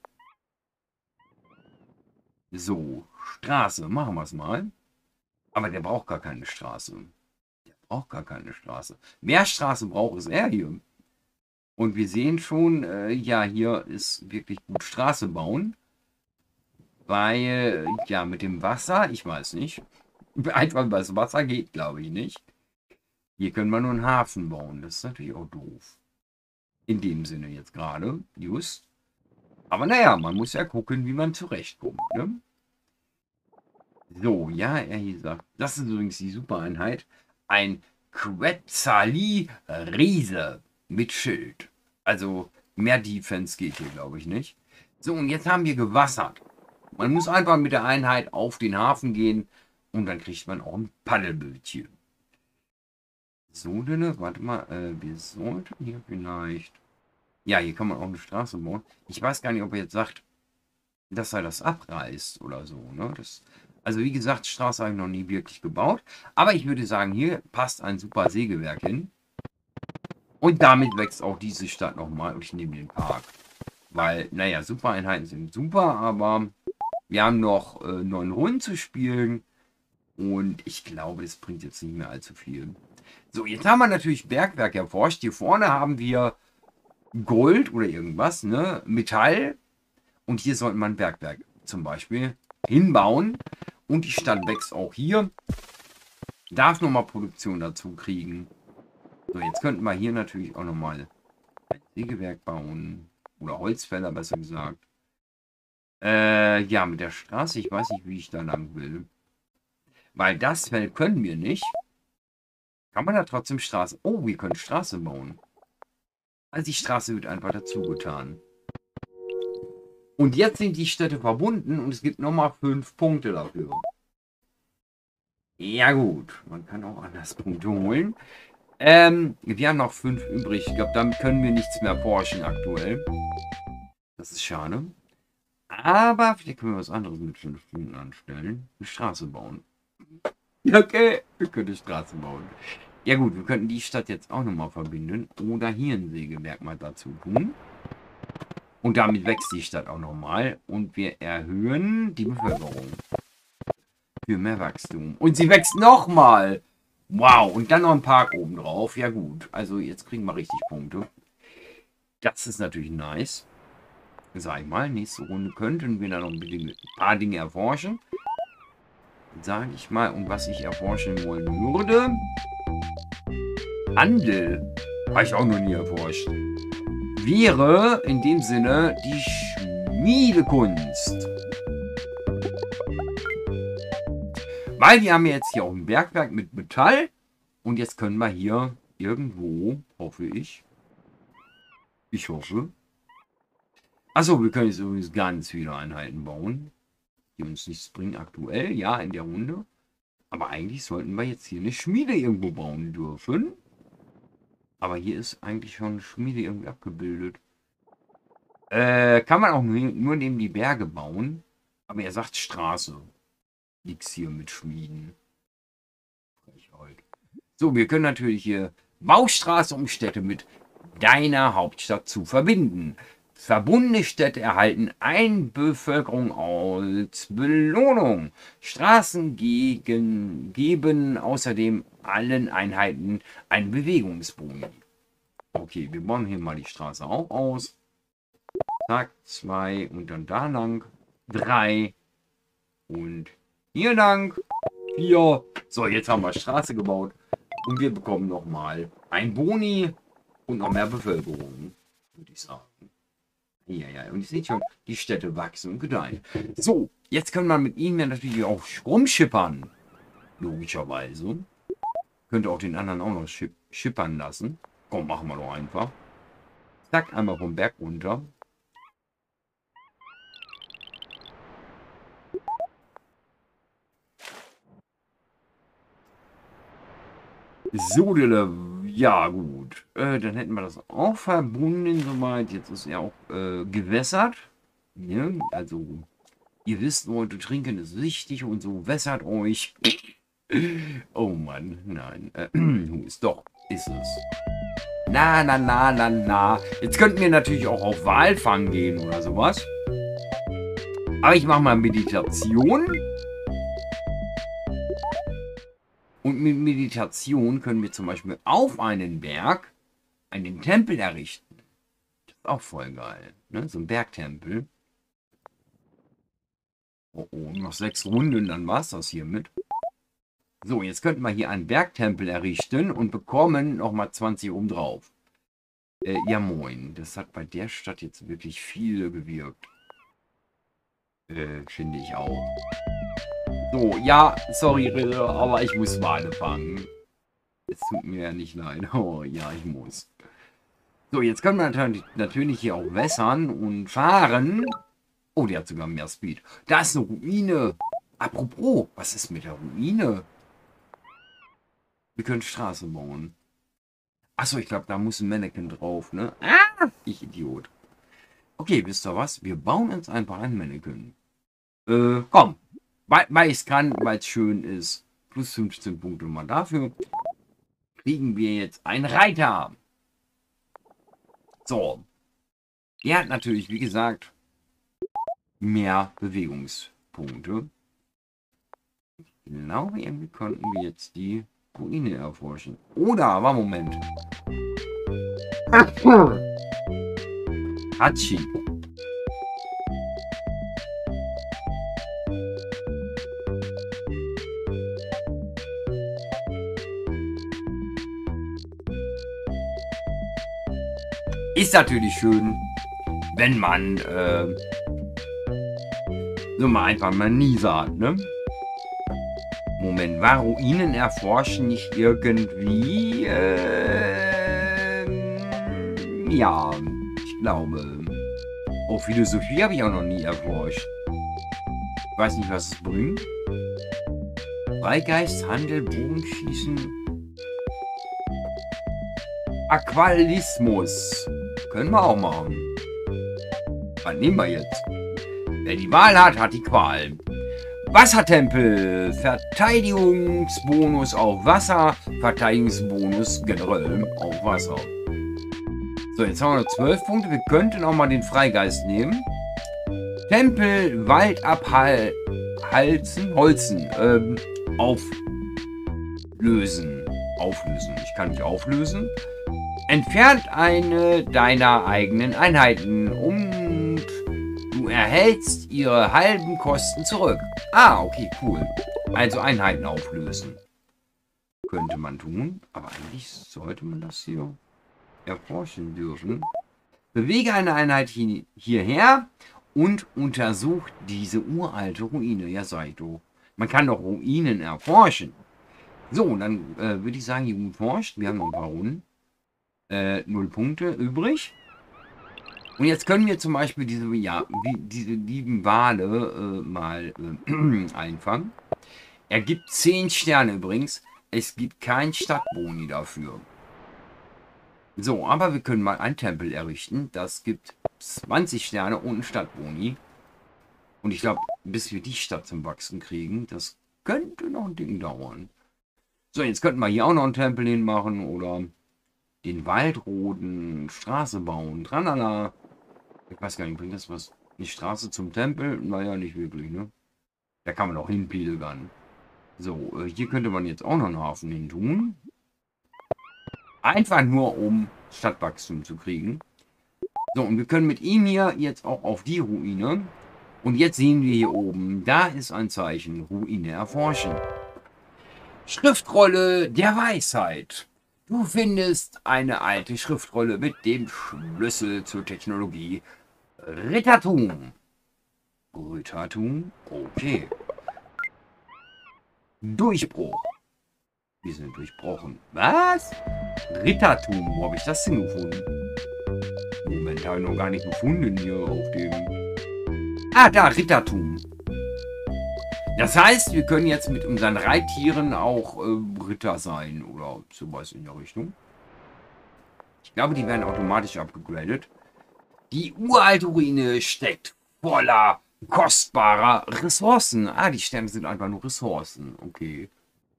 So, Straße. Machen wir es mal. Aber der braucht gar keine Straße. Der braucht gar keine Straße. Mehr Straße braucht es er hier. Und wir sehen schon, äh, ja, hier ist wirklich gut Straße bauen. Weil, ja, mit dem Wasser, ich weiß nicht. Einfach weil das Wasser geht, glaube ich nicht. Hier können wir nur einen Hafen bauen. Das ist natürlich auch doof. In dem Sinne jetzt gerade, just. Aber naja, man muss ja gucken, wie man zurechtkommt, ne? So, ja, er hier sagt, das ist übrigens die Supereinheit. Ein Quetzali Riese mit Schild. Also mehr Defense geht hier, glaube ich, nicht. So, und jetzt haben wir gewassert. Man muss einfach mit der Einheit auf den Hafen gehen und dann kriegt man auch ein Paddelbötchen. So, denn, warte mal, äh, wir sollten hier vielleicht... Ja, hier kann man auch eine Straße bauen. Ich weiß gar nicht, ob er jetzt sagt, dass er das abreißt oder so, ne? Das, also wie gesagt, Straße habe ich noch nie wirklich gebaut. Aber ich würde sagen, hier passt ein super Sägewerk hin. Und damit wächst auch diese Stadt nochmal. Und ich nehme den Park. Weil, naja, Supereinheiten sind super, aber wir haben noch äh, neun Runden zu spielen. Und ich glaube, das bringt jetzt nicht mehr allzu viel. So, jetzt haben wir natürlich Bergwerk erforscht. Hier vorne haben wir Gold oder irgendwas, ne? Metall. Und hier sollte man Bergwerk zum Beispiel hinbauen. Und die Stadt wächst auch hier. Darf nochmal Produktion dazu kriegen. So, jetzt könnten wir hier natürlich auch nochmal ein Sägewerk bauen. Oder Holzfäller, besser gesagt. Äh, ja, mit der Straße. Ich weiß nicht, wie ich da lang will. Weil das Feld können wir nicht. Kann man da trotzdem Straße... Oh, wir können Straße bauen. Also die Straße wird einfach dazu getan. Und jetzt sind die Städte verbunden und es gibt nochmal fünf Punkte dafür. Ja gut, man kann auch anders Punkte holen. Ähm, wir haben noch fünf übrig. Ich glaube, damit können wir nichts mehr forschen aktuell. Das ist schade. Aber vielleicht können wir was anderes mit fünf Stunden anstellen. Eine Straße bauen. Okay, wir können eine Straße bauen. Ja gut, wir könnten die Stadt jetzt auch nochmal verbinden. Oder hier ein Sägewerk mal dazu tun. Und damit wächst die Stadt auch nochmal. Und wir erhöhen die Bevölkerung. Für mehr Wachstum. Und sie wächst nochmal. Wow, und dann noch ein Park oben drauf. Ja gut, also jetzt kriegen wir richtig Punkte. Das ist natürlich nice. Sag ich mal, nächste Runde könnten wir dann noch ein paar Dinge erforschen. Sag ich mal, und was ich erforschen wollen würde. Handel. Habe ich auch noch nie erforscht. Wäre in dem Sinne die Schmiedekunst. Weil wir haben jetzt hier auch ein Bergwerk mit Metall. Und jetzt können wir hier irgendwo, hoffe ich. Ich hoffe. Achso, wir können jetzt übrigens ganz viele Einheiten bauen. Die uns nichts bringen aktuell. Ja, in der Runde. Aber eigentlich sollten wir jetzt hier eine Schmiede irgendwo bauen dürfen. Aber hier ist eigentlich schon eine Schmiede irgendwie abgebildet. Äh, kann man auch nur, nur neben die Berge bauen. Aber er sagt Straße. Nix hier mit Schmieden. So, wir können natürlich hier Baustraße um Städte mit deiner Hauptstadt zu verbinden. Verbundene Städte erhalten eine Bevölkerung als Belohnung. Straßen gegen, geben außerdem allen Einheiten einen Bewegungsboni. Okay, wir bauen hier mal die Straße auch aus. Zack, zwei und dann da lang. Drei. Und hier lang. Vier. So, jetzt haben wir Straße gebaut. Und wir bekommen nochmal ein Boni und noch mehr Bevölkerung, würde ich sagen. Ja, ja, und ihr seht schon, die Städte wachsen und gedeihen. So, jetzt können wir mit ihnen ja natürlich auch rumschippern. Logischerweise. Könnte auch den anderen auch noch schipp schippern lassen. Komm, machen wir doch einfach. Zack, einmal vom Berg runter. So, ja gut. Äh, dann hätten wir das auch verbunden soweit. Jetzt ist er auch äh, gewässert. Ja, also, ihr wisst, Leute, trinken ist wichtig und so wässert euch. Oh Mann, nein. Äh, ist doch, ist es. Na, na, na, na, na. Jetzt könnten wir natürlich auch auf Walfang gehen oder sowas. Aber ich mache mal Meditation. Und mit Meditation können wir zum Beispiel auf einen Berg einen Tempel errichten. Das ist auch voll geil. Ne? So ein Bergtempel. Oh, oh, noch sechs Runden, dann war es das hiermit. So, jetzt könnten wir hier einen Bergtempel errichten und bekommen nochmal zwanzig oben drauf. Äh, ja moin. Das hat bei der Stadt jetzt wirklich viel gewirkt. Äh, finde ich auch. So, ja, sorry, Rille, aber ich muss Wale fangen. Es tut mir ja nicht leid. Oh, ja, ich muss. So, jetzt können wir natürlich hier auch wässern und fahren. Oh, der hat sogar mehr Speed. Da ist eine Ruine. Apropos, was ist mit der Ruine? Wir können Straße bauen. Achso, ich glaube, da muss ein Mannequin drauf, ne? Ah, ich Idiot. Okay, wisst ihr was? Wir bauen uns einfach ein Mannequin. Äh, komm. Weil ich es kann, weil es schön ist. Plus fünfzehn Punkte mal dafür. Kriegen wir jetzt einen Reiter. So. Der hat natürlich, wie gesagt, mehr Bewegungspunkte. Ich glaube, irgendwie konnten wir jetzt die Ruine erforschen. Oder, aber Moment. Hatschi. Ist natürlich schön, wenn man äh, so mal einfach mal nie sagt, ne? Moment, war Ruinen erforschen nicht irgendwie? Äh, ja, ich glaube. Oh, Philosophie habe ich auch noch nie erforscht. Ich weiß nicht, was es bringt. Freigeist, Handel, Bogenschießen. Aqualismus. Können wir auch machen. Was nehmen wir jetzt? Wer die Wahl hat, hat die Qual. Wassertempel. Verteidigungsbonus auf Wasser. Verteidigungsbonus generell auf Wasser. So, jetzt haben wir noch zwölf Punkte. Wir könnten auch mal den Freigeist nehmen. Tempel, Wald abhalten, Holzen, ähm, auflösen. Auflösen. Ich kann nicht auflösen. Entfernt eine deiner eigenen Einheiten und du erhältst ihre halben Kosten zurück. Ah, okay, cool. Also Einheiten auflösen. Könnte man tun, aber eigentlich sollte man das hier erforschen dürfen. Bewege eine Einheit hi hierher und untersucht diese uralte Ruine. Ja, sei du. Man kann doch Ruinen erforschen. So, dann äh, würde ich sagen, Jugend forscht. Wir haben noch ein paar Runden. Äh, null Punkte übrig. Und jetzt können wir zum Beispiel diese, ja, wie, diese lieben Wale äh, mal äh, einfangen. Er gibt zehn Sterne übrigens. Es gibt keinen Stadtboni dafür. So, aber wir können mal einen Tempel errichten. Das gibt zwanzig Sterne und einen Stadtboni. Und ich glaube, bis wir die Stadt zum Wachsen kriegen, das könnte noch ein Ding dauern. So, jetzt könnten wir hier auch noch einen Tempel hinmachen oder den Waldroden, Straße bauen, tralala. Ich weiß gar nicht, bringt das was? Die Straße zum Tempel? Naja, nicht wirklich, ne? Da kann man auch hinpilgern. So, äh, hier könnte man jetzt auch noch einen Hafen hin tun. Einfach nur, um Stadtwachstum zu kriegen. So, und wir können mit ihm hier jetzt auch auf die Ruine. Und jetzt sehen wir hier oben, da ist ein Zeichen, Ruine erforschen. Schriftrolle der Weisheit. Du findest eine alte Schriftrolle mit dem Schlüssel zur Technologie Rittertum. Rittertum, okay. Durchbruch. Wir sind durchbrochen. Was? Rittertum, wo habe ich das denn gefunden? Moment, habe ich noch gar nicht gefunden hier auf dem... Ah, da, Rittertum. Das heißt, wir können jetzt mit unseren Reittieren auch äh, Ritter sein oder sowas in der Richtung. Ich glaube, die werden automatisch abgegradet. Die uralte Ruine steckt voller kostbarer Ressourcen. Ah, die Sterne sind einfach nur Ressourcen. Okay.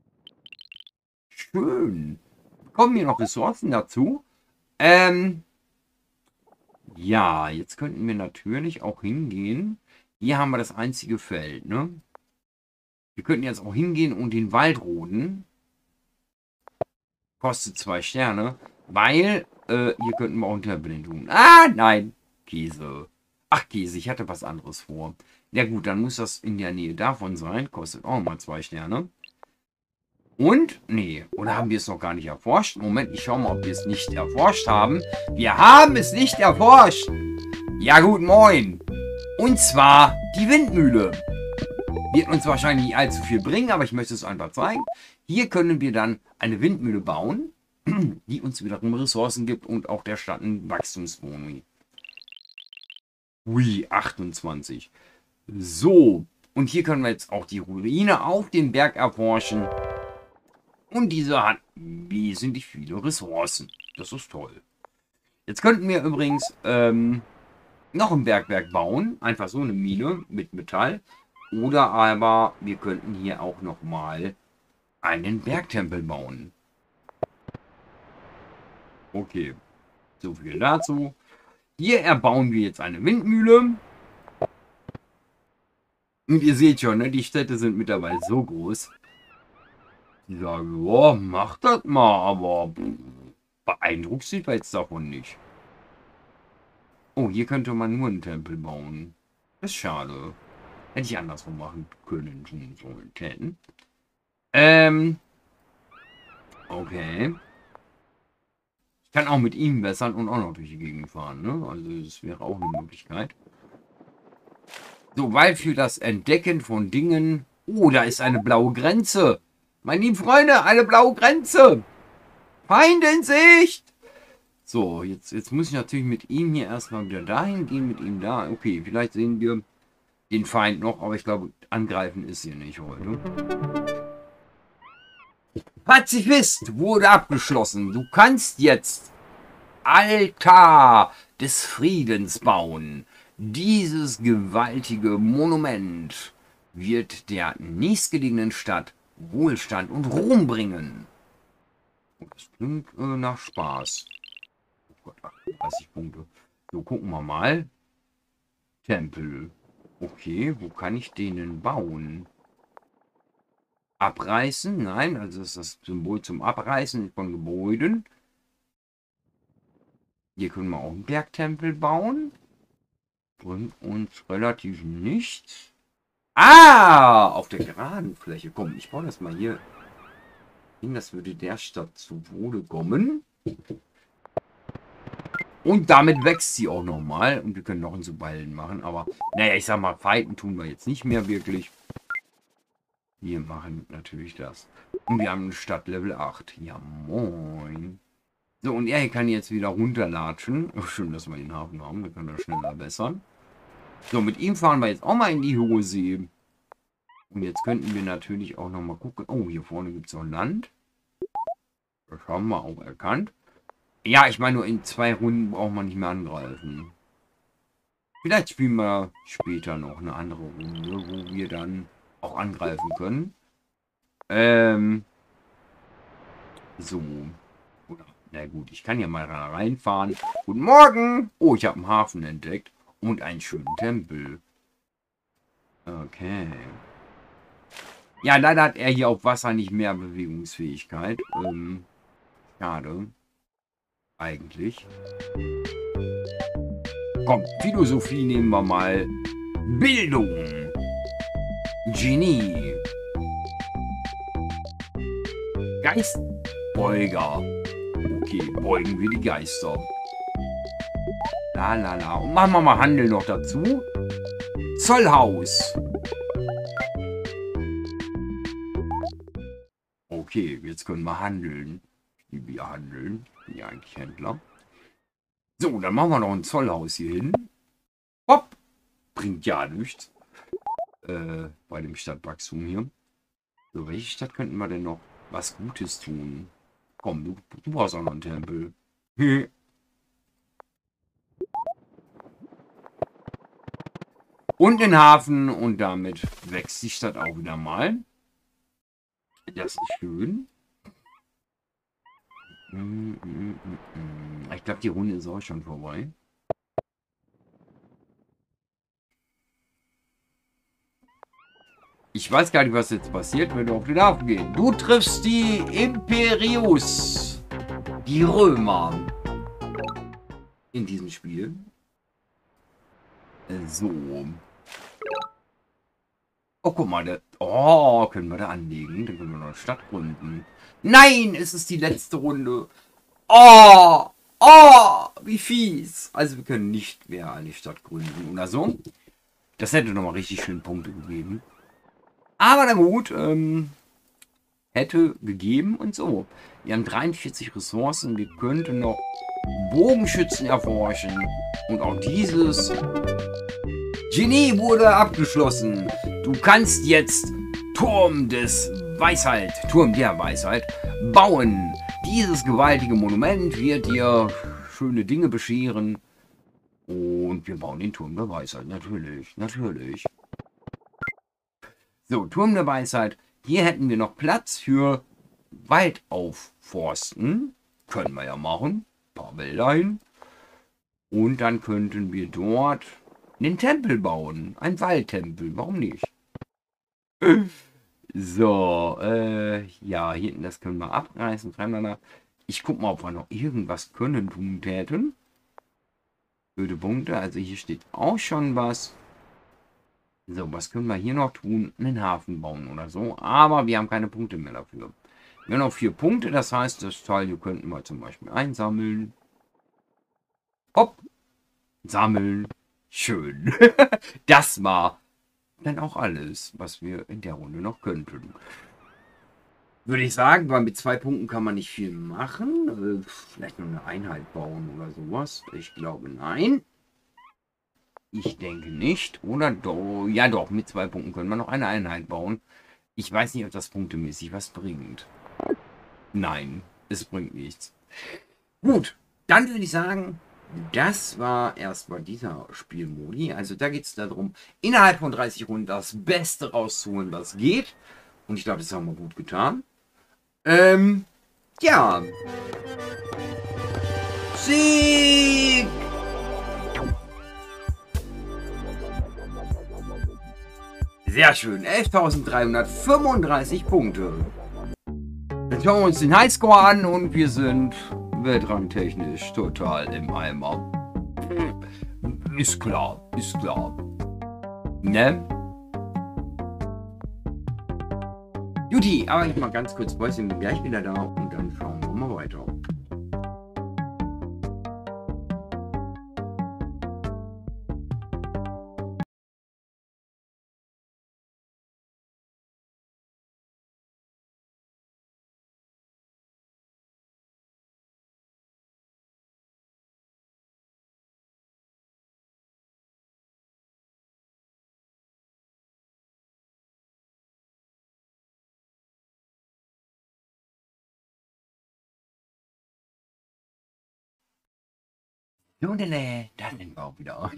Schön. Kommen hier noch Ressourcen dazu? Ähm. Ja, jetzt könnten wir natürlich auch hingehen. Hier haben wir das einzige Feld, ne? Wir könnten jetzt auch hingehen und den Wald roden. Kostet zwei Sterne. Weil, äh, hier könnten wir auch einen Tempel hin tun. Ah, nein. Käse. Ach, Käse, ich hatte was anderes vor. Ja gut, dann muss das in der Nähe davon sein. Kostet auch mal zwei Sterne. Und, nee, oder haben wir es noch gar nicht erforscht? Moment, ich schaue mal, ob wir es nicht erforscht haben. Wir haben es nicht erforscht. Ja gut, moin. Und zwar die Windmühle. Wird uns wahrscheinlich nicht allzu viel bringen, aber ich möchte es einfach zeigen. Hier können wir dann eine Windmühle bauen, die uns wiederum Ressourcen gibt und auch der Stadt einen Wachstumsboni. Ui, achtundzwanzig. So, und hier können wir jetzt auch die Ruine auf dem Berg erforschen. Und diese hat wesentlich viele Ressourcen. Das ist toll. Jetzt könnten wir übrigens ähm, noch ein Bergwerk bauen. Einfach so eine Mine mit Metall. Oder aber wir könnten hier auch nochmal einen Bergtempel bauen. Okay. So viel dazu. Hier erbauen wir jetzt eine Windmühle. Und ihr seht schon, ne, die Städte sind mittlerweile so groß. Die sagen, ja, mach das mal, aber beeindruckt sieht man jetzt davon nicht. Oh, hier könnte man nur einen Tempel bauen. Das ist schade. Hätte ich andersrum machen können, tun sollten. Ähm. Okay. Ich kann auch mit ihm bessern und auch noch durch die Gegend fahren, ne? Also das wäre auch eine Möglichkeit. So, weil für das Entdecken von Dingen... Oh, da ist eine blaue Grenze. Meine lieben Freunde, eine blaue Grenze. Feinde in Sicht. So, jetzt, jetzt muss ich natürlich mit ihm hier erstmal wieder dahin gehen, mit ihm da. Okay, vielleicht sehen wir den Feind noch, aber ich glaube, angreifen ist hier nicht heute. Pazifist wurde abgeschlossen. Du kannst jetzt Altar des Friedens bauen. Dieses gewaltige Monument wird der nächstgelegenen Stadt Wohlstand und Ruhm bringen. Das klingt äh, nach Spaß. Oh Gott, achtunddreißig Punkte. So, gucken wir mal. Tempel. Okay, wo kann ich den bauen? Abreißen? Nein, also das ist das Symbol zum Abreißen von Gebäuden. Hier können wir auch einen Bergtempel bauen. Bringt uns relativ nichts. Ah, auf der geraden Fläche. Komm, ich baue das mal hier. Das würde der Stadt zuwohle kommen. Und damit wächst sie auch nochmal. Und wir können noch einen zu Ballen machen. Aber, naja, ich sag mal, fighten tun wir jetzt nicht mehr wirklich. Wir machen natürlich das. Und wir haben eine Stadt Level acht. Ja, moin. So, und er kann jetzt wieder runterlatschen. Oh, schön, dass wir den Hafen haben. Wir können das schneller bessern. So, mit ihm fahren wir jetzt auch mal in die hohe See. Und jetzt könnten wir natürlich auch noch mal gucken. Oh, hier vorne gibt es noch Land. Das haben wir auch erkannt. Ja, ich meine, nur in zwei Runden braucht man nicht mehr angreifen. Vielleicht spielen wir später noch eine andere Runde, wo wir dann auch angreifen können. Ähm. So. Oder, na gut, ich kann ja mal reinfahren. Guten Morgen! Oh, ich habe einen Hafen entdeckt. Und einen schönen Tempel. Okay. Ja, leider hat er hier auf Wasser nicht mehr Bewegungsfähigkeit. Ähm, schade. Eigentlich. Komm, Philosophie nehmen wir mal. Bildung. Genie. Geistbeuger. Okay, beugen wir die Geister. La la la. Und machen wir mal Handel noch dazu. Zollhaus. Okay, jetzt können wir handeln. Wie wir handeln. Ja, eigentlich Händler. So, dann machen wir noch ein Zollhaus hier hin. Hopp. Bringt ja nichts. Äh, bei dem Stadtwachstum hier. So, welche Stadt könnten wir denn noch was Gutes tun? Komm, du, du brauchst auch noch einen Tempel. Und den Hafen. Und damit wächst die Stadt auch wieder mal. Das ist schön. Ich glaube, die Runde ist auch schon vorbei. Ich weiß gar nicht, was jetzt passiert, wenn wir auf den Hafen gehen. Du triffst die Imperius. Die Römer. In diesem Spiel. So. Oh, guck mal. Der, oh, können wir da anlegen. Dann können wir noch eine Stadt gründen. Nein, es ist die letzte Runde. Oh, oh, wie fies. Also wir können nicht mehr eine Stadt gründen oder so. Das hätte nochmal richtig schön Punkte gegeben. Aber na gut, ähm, hätte gegeben und so. Wir haben dreiundvierzig Ressourcen. Wir könnten noch Bogenschützen erforschen. Und auch dieses Genie wurde abgeschlossen. Du kannst jetzt Turm des Weisheit, Turm der Weisheit bauen. Dieses gewaltige Monument wird dir schöne Dinge bescheren. Und wir bauen den Turm der Weisheit. Natürlich, natürlich. So, Turm der Weisheit. Hier hätten wir noch Platz für Wald aufforsten. Können wir ja machen. Ein paar Wälder hin. Und dann könnten wir dort einen Tempel bauen. Ein Waldtempel. Warum nicht? So, äh, ja, hier hinten, das können wir abreißen. Ich guck mal, ob wir noch irgendwas können tun täten. Blöde Punkte. Also hier steht auch schon was. So, was können wir hier noch tun? Einen Hafen bauen oder so. Aber wir haben keine Punkte mehr dafür. Wir haben noch vier Punkte. Das heißt, das Teil hier könnten wir zum Beispiel einsammeln. Hopp. Sammeln. Schön. Das war dann auch alles, was wir in der Runde noch könnten. Würde ich sagen, weil mit zwei Punkten kann man nicht viel machen. Vielleicht nur eine Einheit bauen oder sowas. Ich glaube, nein. Ich denke nicht. Oder doch. Ja doch, mit zwei Punkten können wir noch eine Einheit bauen. Ich weiß nicht, ob das punktemäßig was bringt. Nein, es bringt nichts. Gut, dann würde ich sagen, das war erstmal dieser Spielmodi. Also da geht es darum, innerhalb von dreißig Runden das Beste rauszuholen, was geht. Und ich glaube, das haben wir gut getan. Ähm, ja. Sieg! Sehr schön. elftausenddreihundertfünfunddreißig Punkte. Dann schauen wir uns den Highscore an und wir sind weltrangtechnisch total im Eimer. Ist klar, ist klar. Ne? Juti, aber ich mal ganz kurz Päuschen, bin gleich wieder da und dann schauen wir mal weiter. So, ne, da sind wir auch wieder.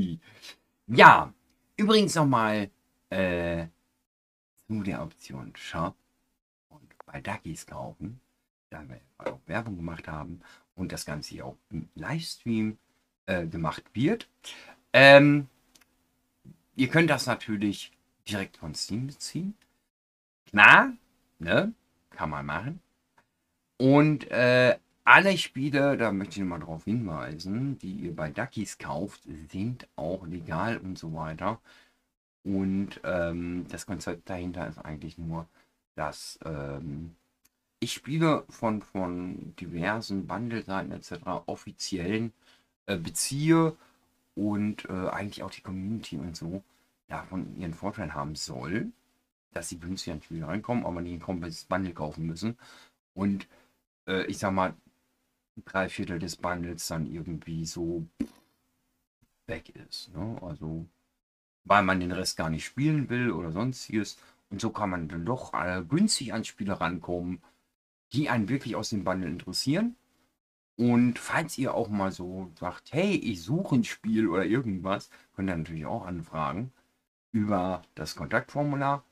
Ja, übrigens nochmal äh, zu der Option Shop und bei Duckies kaufen, da wir auch Werbung gemacht haben und das Ganze hier auch im Livestream äh, gemacht wird. Ähm, ihr könnt das natürlich direkt von Steam beziehen. Klar, ne? Kann man machen. Und äh, alle Spiele, da möchte ich nochmal darauf hinweisen, die ihr bei Duckies kauft, sind auch legal und so weiter. Und ähm, das Konzept dahinter ist eigentlich nur, dass ähm, ich Spiele von, von diversen Bundle-Seiten et cetera offiziellen äh, beziehe und äh, eigentlich auch die Community und so davon ihren Vorteil haben soll, dass sie günstig an Spiele reinkommen, aber nicht ein komplettes Bundle kaufen müssen. Und äh, ich sag mal, drei Viertel des Bundles dann irgendwie so weg ist. Ne? Also, weil man den Rest gar nicht spielen will oder sonstiges. Und so kann man dann doch äh, günstig an Spiele rankommen, die einen wirklich aus dem Bundle interessieren. Und falls ihr auch mal so sagt, hey, ich suche ein Spiel oder irgendwas, könnt ihr natürlich auch anfragen über das Kontaktformular.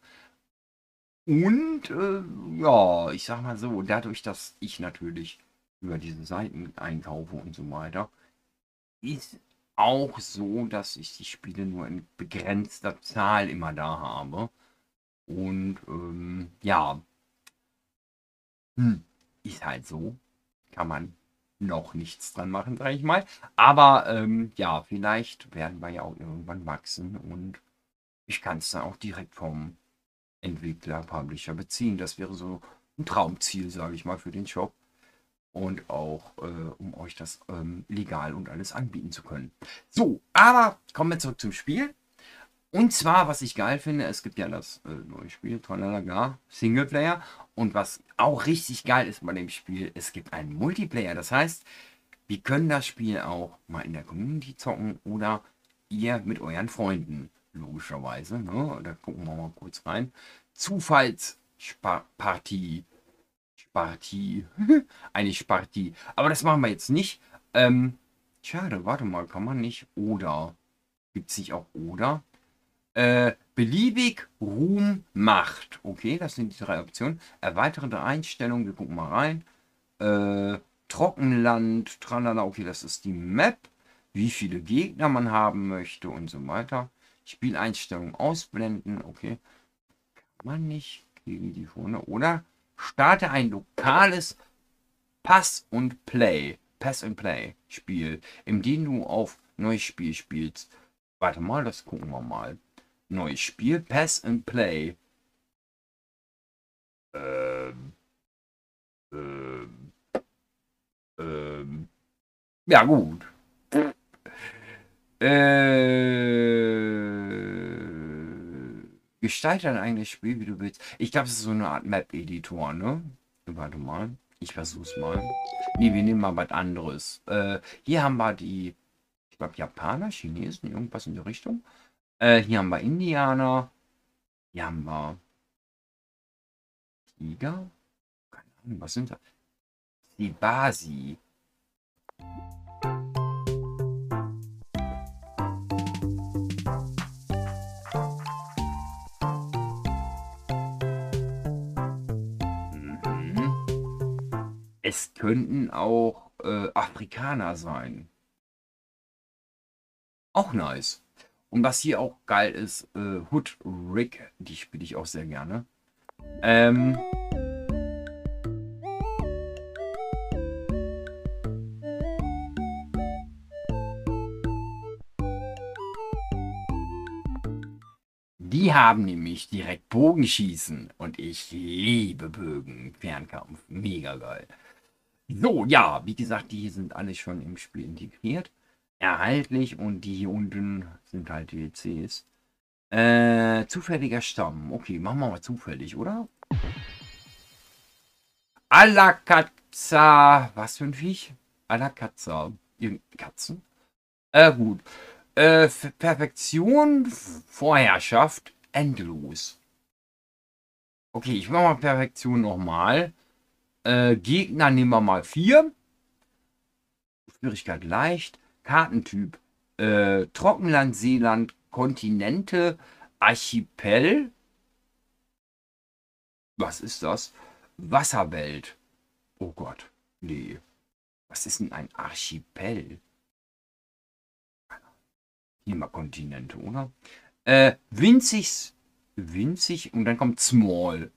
Und äh, ja, ich sag mal so, dadurch, dass ich natürlich über diese Seiten einkaufe und so weiter, ist auch so, dass ich die Spiele nur in begrenzter Zahl immer da habe. Und ähm, ja, hm, ist halt so. Kann man noch nichts dran machen, sage ich mal. Aber ähm, ja, vielleicht werden wir ja auch irgendwann wachsen und ich kann es dann auch direkt vom Entwickler, Publisher beziehen. Das wäre so ein Traumziel, sage ich mal, für den Shop. Und auch, äh, um euch das ähm, legal und alles anbieten zu können. So, aber kommen wir zurück zum Spiel. Und zwar, was ich geil finde, es gibt ja das äh, neue Spiel, Tonalaga, Singleplayer. Und was auch richtig geil ist bei dem Spiel, es gibt einen Multiplayer. Das heißt, wir können das Spiel auch mal in der Community zocken oder ihr mit euren Freunden, logischerweise. Ne? Da gucken wir mal kurz rein. Zufallspartie. Spartie. Eine Spartie. Aber das machen wir jetzt nicht. Ähm, schade, warte mal, kann man nicht oder? Gibt es nicht auch oder? Äh, beliebig, Ruhm, Macht. Okay, das sind die drei Optionen. Erweiterte Einstellungen, wir gucken mal rein. Äh, Trockenland, tralala, okay, das ist die Map. Wie viele Gegner man haben möchte und so weiter. Spieleinstellungen ausblenden, okay. Kann man nicht gegen die vorne. Oder starte ein lokales Pass und Play. Pass and Play Spiel, in dem du auf neues Spiel spielst. Warte mal, das gucken wir mal. Neues Spiel, Pass and Play. Ähm, ähm, ähm, ja, gut. Äh, gestalte ein eigenes Spiel, wie du willst. Ich glaube, es ist so eine Art Map-Editor, ne? Warte mal. Ich versuch's mal. Nee, wir nehmen mal was anderes. Äh, hier haben wir die, ich glaube, Japaner, Chinesen, irgendwas in die Richtung. Äh, hier haben wir Indianer. Hier haben wir Tiger. Keine Ahnung, was sind das? Die Basi. Es könnten auch äh, Afrikaner sein. Auch nice. Und was hier auch geil ist, äh, Hood Rick, die spiele ich auch sehr gerne. Ähm, Die haben nämlich direkt Bogenschießen und ich liebe Bögen, Fernkampf, mega geil. So, ja, wie gesagt, die sind alle schon im Spiel integriert, erhaltlich und die hier unten sind halt D L Cs. Äh, zufälliger Stamm, okay, machen wir mal zufällig, oder? Alakazza, was für ein Viech? Alakazza, Katzen? Äh, gut. Äh, Perfektion, Vorherrschaft, endlos. Okay, ich mache mal Perfektion nochmal. Äh, Gegner nehmen wir mal vier. Schwierigkeit leicht. Kartentyp. Äh, Trockenland, Seeland, Kontinente, Archipel. Was ist das? Wasserwelt. Oh Gott. Nee. Was ist denn ein Archipel? Hier mal Kontinente, oder? Äh, winzig, winzig und dann kommt Small.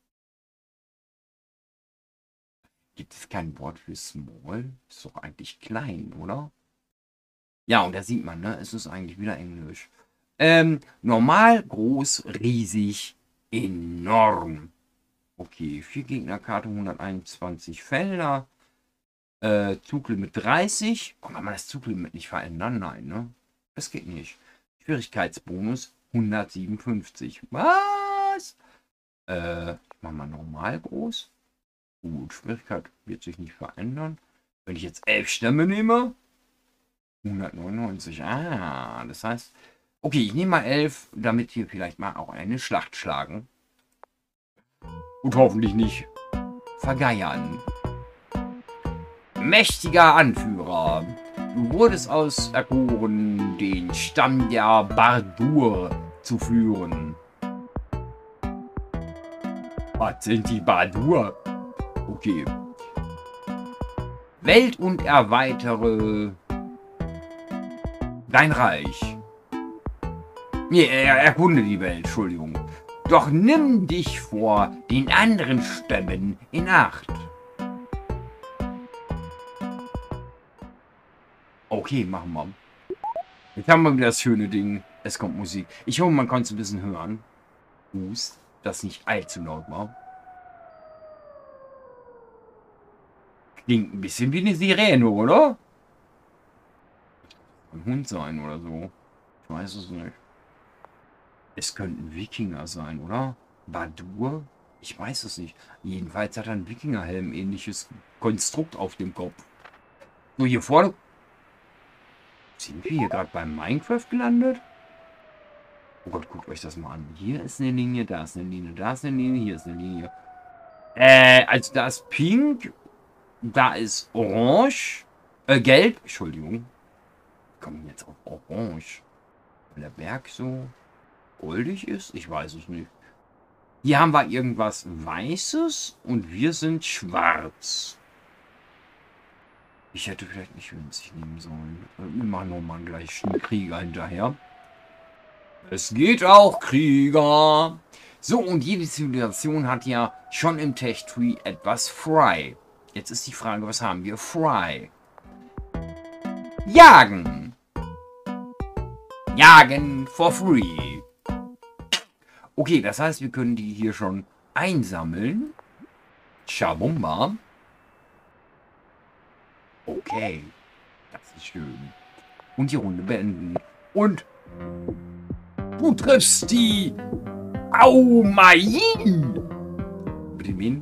Gibt es kein Wort für Small? Ist doch eigentlich klein, oder? Ja, und da sieht man, ne? Es ist eigentlich wieder Englisch. Ähm, normal, groß, riesig, enorm. Okay, vier Gegnerkarte, hunderteinundzwanzig Felder. Äh, Zuglimit dreißig. Oh, kann man das Zuglimit nicht verändern? Nein, ne? Das geht nicht. Schwierigkeitsbonus hundertsiebenundfünfzig. Was? Äh, ich mach mal normal groß. Gut, Schwierigkeit wird sich nicht verändern. Wenn ich jetzt elf Stämme nehme, hundertneunundneunzig. Ah, das heißt, okay, ich nehme mal elf, damit wir vielleicht mal auch eine Schlacht schlagen. Und hoffentlich nicht vergeiern. Mächtiger Anführer. Du wurdest auserkoren, den Stamm der Bardur zu führen. Was sind die Bardur? Okay. Welt und erweitere dein Reich. Nee, er erkunde die Welt, Entschuldigung. Doch nimm dich vor den anderen Stämmen in Acht. Okay, machen wir. Jetzt haben wir wieder das schöne Ding. Es kommt Musik. Ich hoffe, man konnte es ein bisschen hören. Hust, das nicht allzu laut war. Klingt ein bisschen wie eine Sirene, oder? Ein Hund sein oder so. Ich weiß es nicht. Es könnten Wikinger sein, oder? Badur? Ich weiß es nicht. Jedenfalls hat er ein Wikingerhelm ähnliches Konstrukt auf dem Kopf. So, hier vorne. Sind wir hier gerade beim Minecraft gelandet? Oh Gott, guckt euch das mal an. Hier ist eine Linie, da ist eine Linie, da ist eine Linie, hier ist eine Linie. Äh, also da ist pink, da ist orange, äh, gelb, Entschuldigung. Kommen wir jetzt auf orange? Weil der Berg so goldig ist? Ich weiß es nicht. Hier haben wir irgendwas Weißes und wir sind schwarz. Ich hätte vielleicht nicht winzig nehmen sollen. Wir machen nochmal gleich einen Krieger hinterher. Es geht auch, Krieger. So, und jede Zivilisation hat ja schon im Tech-Tree etwas Fry. Jetzt ist die Frage, was haben wir? Fry. Jagen. Jagen for free. Okay, das heißt, wir können die hier schon einsammeln. Shabumba. Okay. Das ist schön. Und die Runde beenden. Und du triffst die Aumain. Bitte wen?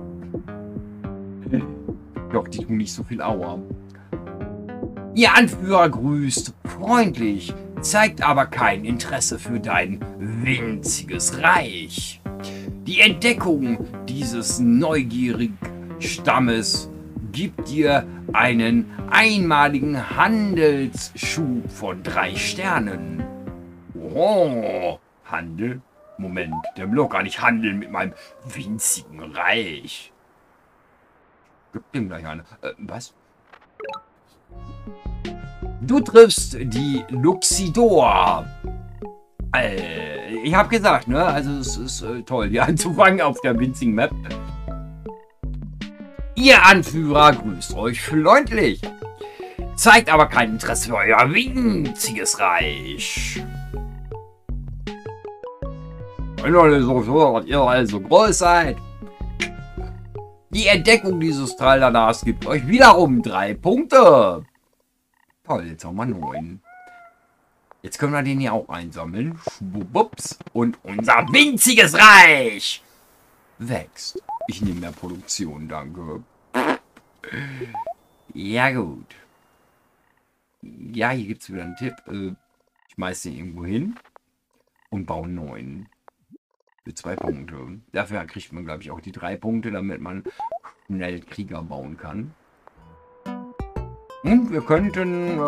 Doch, die tun nicht so viel Aua. Ihr Anführer grüßt freundlich, zeigt aber kein Interesse für dein winziges Reich. Die Entdeckung dieses neugierigen Stammes gibt dir einen einmaligen Handelsschub von drei Sternen. Oh, Handel? Moment, der will doch gar nicht handeln mit meinem winzigen Reich. Gib dem gleich eine. Äh, was? Du triffst die Luxidor. Äh, ich habe gesagt, ne? Also es ist äh, toll, hier anzufangen auf der winzigen Map. Ihr Anführer grüßt euch freundlich. Zeigt aber kein Interesse für euer winziges Reich. Wenn ihr so, so, dass ihr also groß seid. Die Entdeckung dieses Tralalas gibt euch wiederum drei Punkte. Toll, jetzt haben wir neun. Jetzt können wir den hier auch einsammeln. Schwupps. Und unser winziges Reich wächst. Ich nehme mehr Produktion, danke. Ja gut. Ja, hier gibt es wieder einen Tipp. Ich schmeiß den irgendwo hin und baue neun. Für zwei Punkte. Dafür kriegt man, glaube ich, auch die drei Punkte, damit man schnell Krieger bauen kann. Und wir könnten...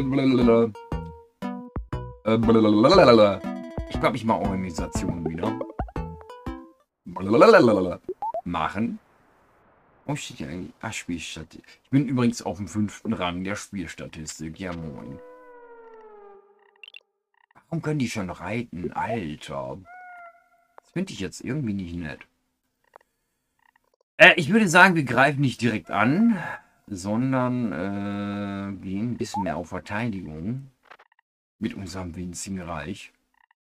Ich glaube, ich mache Organisation wieder. Machen. Oh, steht hier eigentlich? Ach, Spielstatistik. Ich bin übrigens auf dem fünften Rang der Spielstatistik. Ja, moin. Warum können die schon reiten? Alter. Das finde ich jetzt irgendwie nicht nett. Äh, ich würde sagen, wir greifen nicht direkt an, sondern äh, gehen ein bisschen mehr auf Verteidigung. Mit unserem winzigen Reich.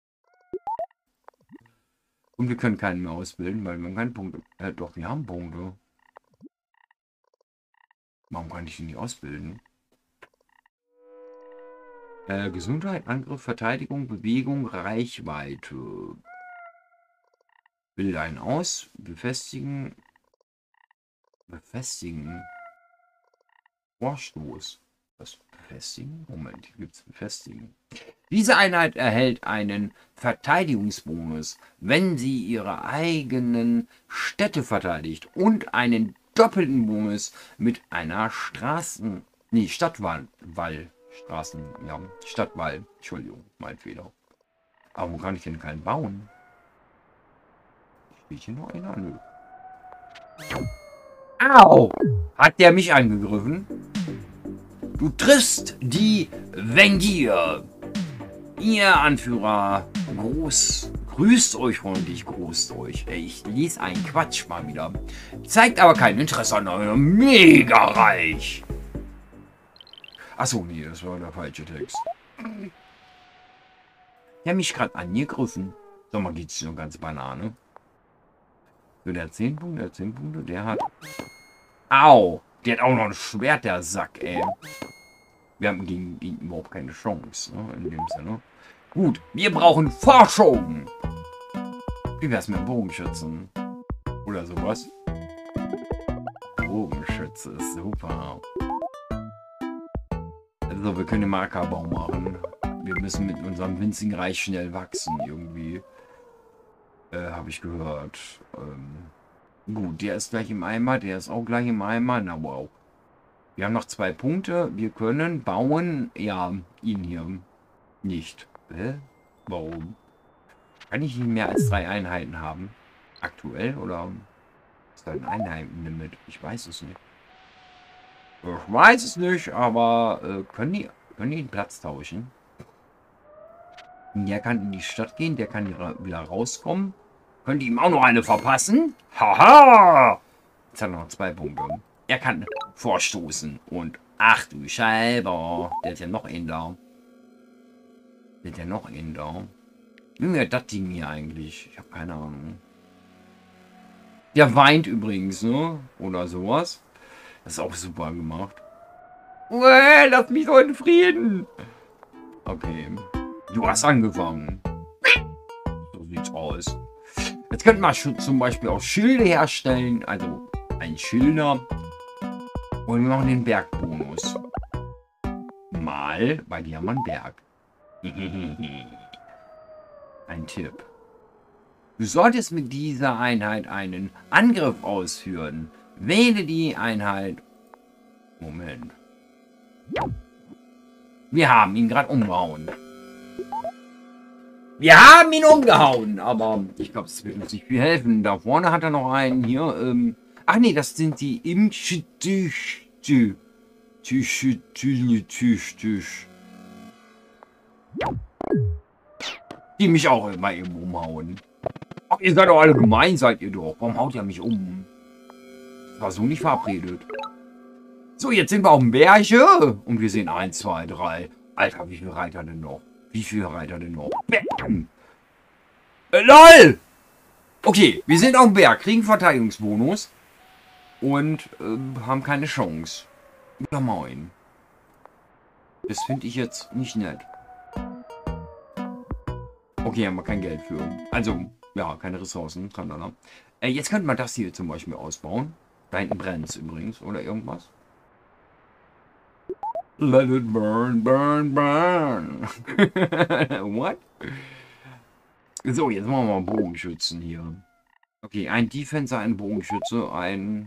Und wir können keinen mehr ausbilden, weil wir haben keine Punkte. Äh, doch, wir haben Punkte. Warum kann ich die nicht ausbilden? Äh, Gesundheit, Angriff, Verteidigung, Bewegung, Reichweite. Bilde einen aus. Befestigen. Befestigen. Vorstoß. Was? Befestigen? Moment, hier gibt es Befestigen. Diese Einheit erhält einen Verteidigungsbonus, wenn sie ihre eigenen Städte verteidigt und einen doppelten Bonus mit einer Straßen... Nee, Stadtwall. Wall. Straßen... Ja, Stadtwall. Entschuldigung, mein Fehler. Aber wo kann ich denn keinen bauen? Steht hier noch einer? Nö. Au! Hat der mich angegriffen? Du triffst die Vengier. Ihr Anführer groß, grüßt euch freundlich, grüßt euch. Ich lese einen Quatsch mal wieder. Zeigt aber kein Interesse an eurem Mega-Reich. Achso, nee, das war der falsche Text. Der hat mich gerade angegriffen. Sag mal, geht's nur ganz Banane. So, der hat zehn Punkte, der hat zehn Punkte, der hat... Au! Der hat auch noch ein Schwert, der Sack, ey. Wir haben gegen ihn überhaupt keine Chance, ne, in dem Sinne. Gut, wir brauchen Forschung. Wie wär's mit Bogenschützen? Oder sowas? Bogenschütze ist super. Also, wir können den Markerbau machen. Wir müssen mit unserem winzigen Reich schnell wachsen, irgendwie. Äh, habe ich gehört. Ähm... Gut, der ist gleich im Eimer, der ist auch gleich im Eimer. Na wow. Wir haben noch zwei Punkte. Wir können bauen. Ja, ihn hier nicht. Hä? Warum? Kann ich nicht mehr als drei Einheiten haben? Aktuell? Oder ist da ein Einheitenlimit? Ich weiß es nicht. Ich weiß es nicht, aber äh, können, die, können die den Platz tauschen? Der kann in die Stadt gehen, der kann wieder rauskommen. Könnte ihm auch noch eine verpassen? Haha! Jetzt hat er noch zwei Punkte. Er kann vorstoßen. Und ach du Scheibe. Der ist ja noch in da. Der ist ja noch in da. Wie mir das Ding hier eigentlich? Ich habe keine Ahnung. Der weint übrigens, ne? Oder sowas. Das ist auch super gemacht. Uäh, lass mich doch in Frieden. Okay. Du hast angefangen. So sieht's aus. Jetzt könnte man zum Beispiel auch Schilde herstellen, also ein Schilder. Und wir machen den Bergbonus. Mal bei dir haben wir einen Berg. Ein Tipp. Du solltest mit dieser Einheit einen Angriff ausführen. Wähle die Einheit. Moment. Wir haben ihn gerade umgehauen. Wir haben ihn umgehauen, aber ich glaube, es wird uns nicht viel helfen. Da vorne hat er noch einen hier. Ähm, Ach nee, das sind die Imtüchte. Tüche, Tüche, Tüche, Tüche. Die mich auch immer eben umhauen. Ach, ihr seid doch alle gemein, seid ihr doch. Warum haut ihr mich um? Das war so nicht verabredet. So, jetzt sind wir auf dem Berge. Und wir sehen eins, zwei, drei. Alter, wie viele Reiter denn noch? Wie viele Reiter denn noch? Bam. Äh, LOL! Okay, wir sind auf dem Berg, kriegen Verteidigungsbonus. Und äh, haben keine Chance. Ja, moin. Das finde ich jetzt nicht nett. Okay, haben wir kein Geld für. Also, ja, keine Ressourcen. Äh, jetzt könnte man das hier zum Beispiel ausbauen. Da hinten brennt es übrigens. Oder irgendwas. Let it burn, burn, burn. What? So, jetzt machen wir mal Bogenschützen hier. Okay, ein Defenser, ein Bogenschütze, ein...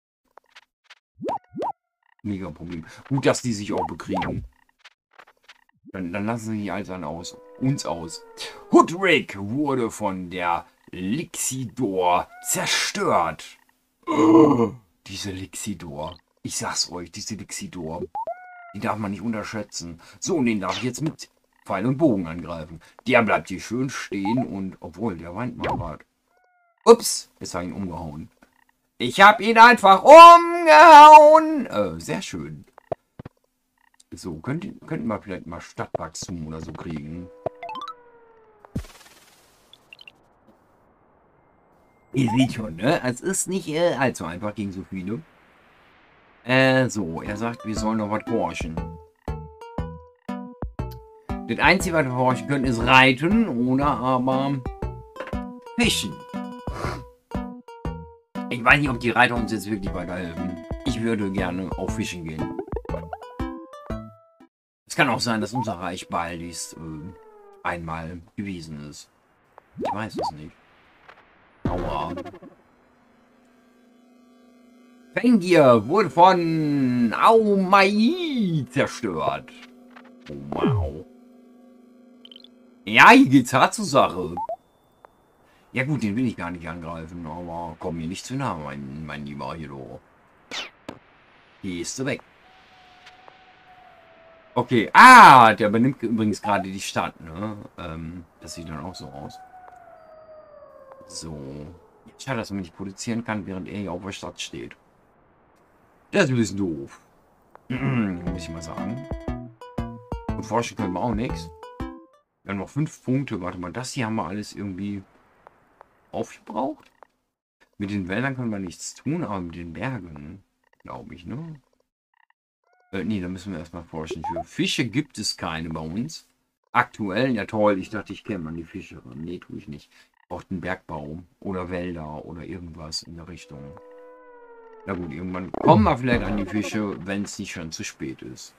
Mega Problem. Gut, dass die sich auch bekriegen. Dann, dann lassen sie alles an aus. Uns aus. Hoodrick wurde von der Lixidor zerstört. Oh, diese Lixidor. Ich sag's euch, diese Lixidor. Die darf man nicht unterschätzen. So, und den darf ich jetzt mit Pfeil und Bogen angreifen. Der bleibt hier schön stehen und... Obwohl, der weint mal gerade. Ups, jetzt habe ich ihn umgehauen. Ich habe ihn einfach umgehauen. Äh, sehr schön. So, könnten, könnten wir vielleicht mal Stadtwachstum oder so kriegen. Ihr seht schon, ne? Es ist nicht äh, allzu einfach gegen so viele. Äh, so, er sagt, wir sollen noch was horchen. Das Einzige, was wir horchen können, ist reiten oder aber fischen. Ich weiß nicht, ob die Reiter uns jetzt wirklich weiterhelfen. Ich würde gerne auf Fischen gehen. Es kann auch sein, dass unser Reich bald ist, äh, einmal gewesen ist. Ich weiß es nicht. Aua. Fengier wurde von Aumai zerstört. Oh, wow. Ja, hier geht's hart zur Sache. Ja gut, den will ich gar nicht angreifen, aber komm mir nicht zu nah, mein, mein lieber Hilo. Gehst du weg. Okay, ah, der übernimmt übrigens gerade die Stadt, ne? Ähm, das sieht dann auch so aus. So. Schade, dass man nicht produzieren kann, während er hier auf der Stadt steht. Das ist ein bisschen doof. Muss ich mal sagen. Und forschen können wir auch nichts. Wir haben noch fünf Punkte. Warte mal, das hier haben wir alles irgendwie aufgebraucht. Mit den Wäldern können wir nichts tun, aber mit den Bergen, glaube ich, ne? Äh, nee, da müssen wir erstmal forschen. Für Fische gibt es keine bei uns. Aktuell, ja toll, ich dachte, ich kenne mal die Fische. Nee, tue ich nicht. Braucht einen Bergbau oder Wälder oder irgendwas in der Richtung. Na gut, irgendwann kommen wir vielleicht an die Fische, wenn es nicht schon zu spät ist.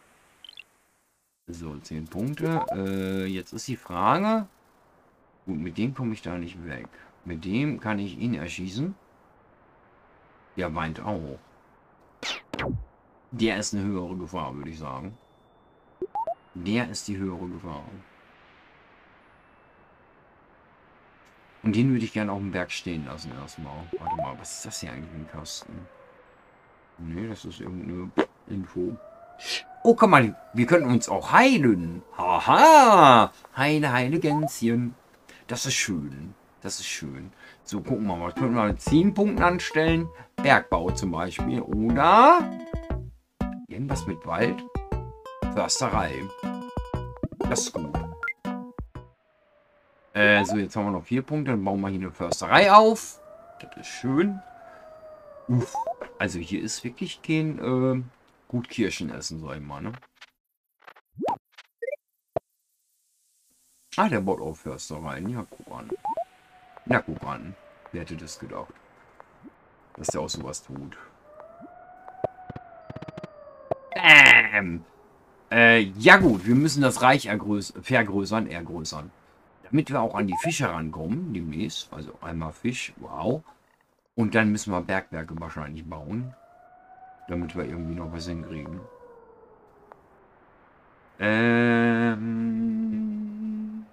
So, zehn Punkte. Äh, jetzt ist die Frage. Gut, mit dem komme ich da nicht weg. Mit dem kann ich ihn erschießen. Der weint auch. Der ist eine höhere Gefahr, würde ich sagen. Der ist die höhere Gefahr. Und den würde ich gerne auf dem Berg stehen lassen erstmal. Warte mal, was ist das hier eigentlich für ein Kasten? Nee, das ist irgendeine Info. Oh, komm mal, wir können uns auch heilen. Haha! Heile, heile Gänschen. Das ist schön. Das ist schön. So, gucken wir mal. Können wir mit zehn Punkten anstellen? Bergbau zum Beispiel. Oder irgendwas mit Wald. Försterei. Das ist gut. Äh, so, jetzt haben wir noch vier Punkte. Dann bauen wir hier eine Försterei auf. Das ist schön. Uff. Also hier ist wirklich kein äh, gut Kirschen essen, sag ich mal, ne? Ah, der baut auch Förstereien. Ja, guck an. Na, guck an. Wer hätte das gedacht? Dass der auch sowas tut. Ähm. Äh, ja gut, wir müssen das Reich vergrößern, ergrößern. Damit wir auch an die Fische rankommen, demnächst. Also einmal Fisch, wow. Und dann müssen wir Bergwerke wahrscheinlich bauen. Damit wir irgendwie noch was hinkriegen. Ähm.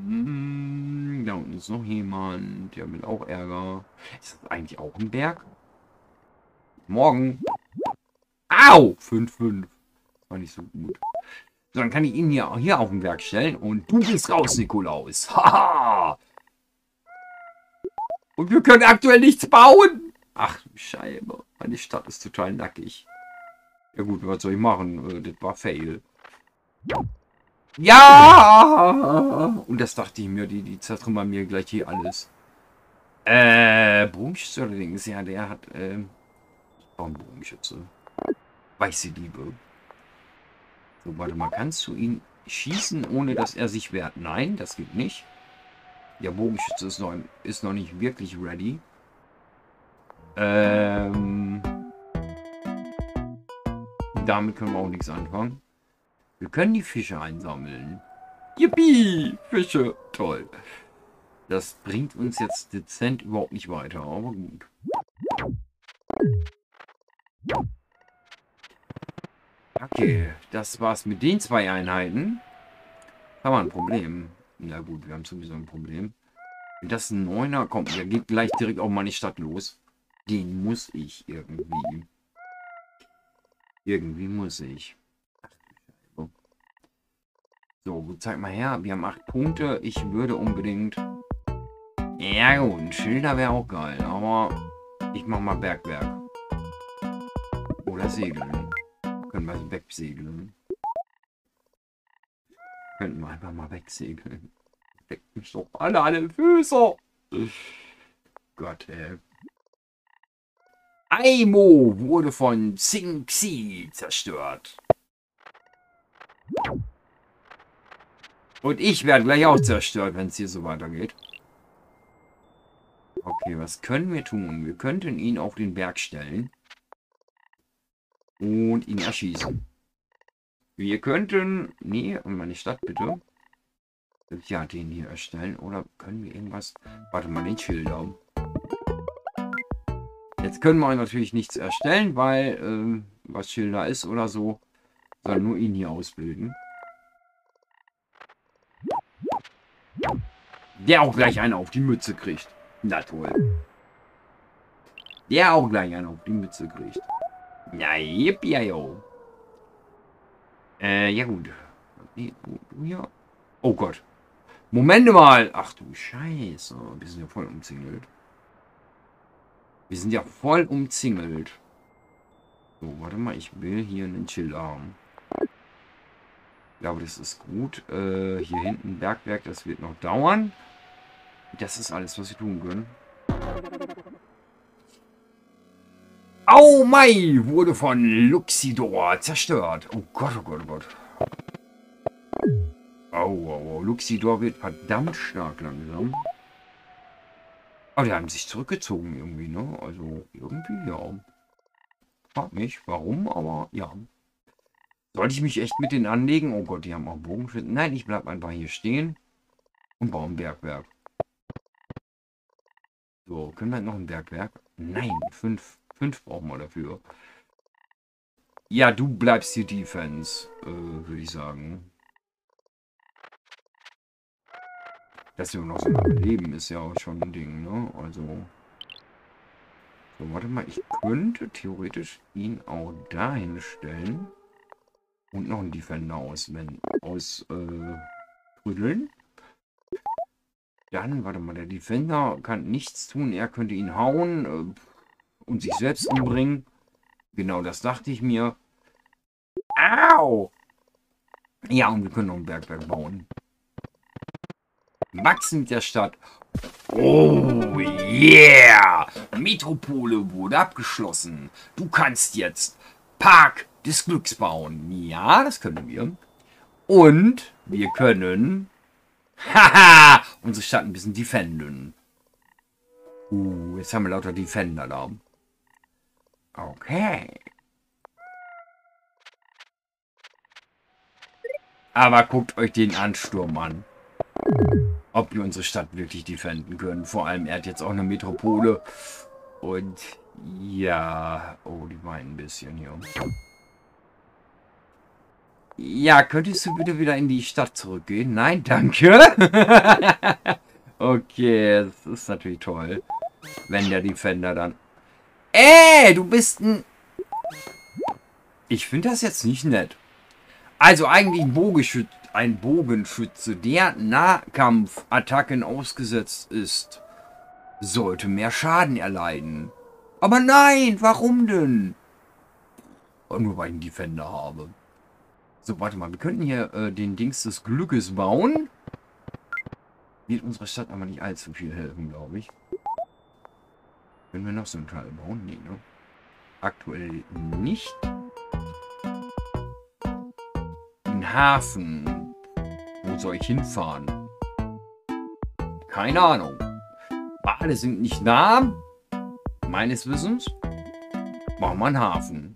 Da unten ist noch jemand. Der will auch Ärger. Ist das eigentlich auch ein Berg? Morgen. Au! fünf fünf. War nicht so gut. So, dann kann ich ihn hier, hier auf den Berg stellen. Und du bist raus, Nikolaus. Haha! Und wir können aktuell nichts bauen. Ach, Scheibe. Meine Stadt ist total nackig. Ja gut, was soll ich machen? Das war Fail. Ja! Und das dachte ich mir, die, die zertrümmern mir gleich hier alles. Äh, Bogenschütze allerdings, ja, der hat, ähm, warum Bogenschütze? Weiße Liebe. So, warte mal, kannst du ihn schießen, ohne dass er sich wehrt? Nein, das geht nicht. Der Bogenschütze ist noch, ist noch nicht wirklich ready. Ähm, damit können wir auch nichts anfangen. Wir können die Fische einsammeln. Yippie! Fische! Toll. Das bringt uns jetzt dezent überhaupt nicht weiter, aber gut. Okay, das war's mit den zwei Einheiten. Haben wir ein Problem. Na gut, wir haben sowieso ein Problem. Wenn das ein Neuner kommt, der geht gleich direkt auf meine Stadt los. Den muss ich irgendwie. Irgendwie muss ich. So, zeig mal her. Wir haben acht Punkte. Ich würde unbedingt... Ja gut, Schilder wäre auch geil. Aber ich mach mal Bergwerk. Oder Segeln. Können wir wegsegeln. Könnten wir einfach mal wegsegeln. Deckt mich doch alle an den Füßen. Gott, ey. Aimo wurde von Xingxi zerstört. Und ich werde gleich auch zerstört, wenn es hier so weitergeht. Okay, was können wir tun? Wir könnten ihn auf den Berg stellen. Und ihn erschießen. Wir könnten... Nee, meine Stadt bitte. Ja, den hier erstellen. Oder können wir irgendwas... Warte mal, den Schilder. Jetzt können wir natürlich nichts erstellen, weil... Ähm, was Schilder ist oder so. Sondern nur ihn hier ausbilden. Der auch gleich einen auf die Mütze kriegt. Na toll. Der auch gleich einen auf die Mütze kriegt. Ja, yippie, ja, yo. Äh, ja gut. Nee, du, du hier. Oh Gott. Moment mal. Ach du Scheiße. Wir sind ja voll umzingelt. Wir sind ja voll umzingelt. So, warte mal. Ich will hier einen Chill haben. Ich glaube, das ist gut. Äh, hier hinten Bergwerk. Das wird noch dauern. Das ist alles, was wir tun können. Au Mai wurde von Luxidor zerstört. Oh Gott, oh Gott, oh Gott. Au, au, au. Luxidor wird verdammt stark langsam. Aber die haben sich zurückgezogen irgendwie, ne? Also irgendwie, ja. Frag mich, warum, aber ja. Sollte ich mich echt mit denen anlegen? Oh Gott, die haben auch Bogenschützen. Nein, ich bleib einfach hier stehen und baue ein Bergwerk. So, können wir noch ein Bergwerk? Nein, fünf. Fünf brauchen wir dafür. Ja, du bleibst hier Defense, äh, würde ich sagen. Dass wir noch so lange leben, ist ja auch schon ein Ding, ne? Also. So, warte mal, ich könnte theoretisch ihn auch dahin stellen. Und noch einen Defender aus, wenn, aus, äh, rütteln. Dann, warte mal, der Defender kann nichts tun. Er könnte ihn hauen, äh, und sich selbst umbringen. Genau, das dachte ich mir. Au! Ja, und wir können noch ein Bergwerk bauen. Wachsen mit der Stadt. Oh yeah! Metropole wurde abgeschlossen. Du kannst jetzt Park des Glücks bauen. Ja, das können wir. Und wir können... Haha! Unsere Stadt ein bisschen defenden. Uh, jetzt haben wir lauter Defender da. Okay. Aber guckt euch den Ansturm an. Ob wir unsere Stadt wirklich defenden können. Vor allem, er hat jetzt auch eine Metropole. Und ja... Oh, die weinen ein bisschen hier. Ja, könntest du bitte wieder in die Stadt zurückgehen? Nein, danke. Okay, das ist natürlich toll. Wenn der Defender dann... Ey, du bist ein... Ich finde das jetzt nicht nett. Also eigentlich ein Bogenschütze, ein Bogenschütze, der Nahkampfattacken ausgesetzt ist, sollte mehr Schaden erleiden. Aber nein, warum denn? Nur weil ich einen Defender habe. So, warte mal, wir könnten hier äh, den Dings des Glückes bauen. Wird unserer Stadt aber nicht allzu viel helfen, glaube ich. Können wir noch so einen Teil bauen? Nee, ne? Aktuell nicht. Ein Hafen. Wo soll ich hinfahren? Keine Ahnung. Alle sind nicht da. Meines Wissens. Machen wir einen Hafen.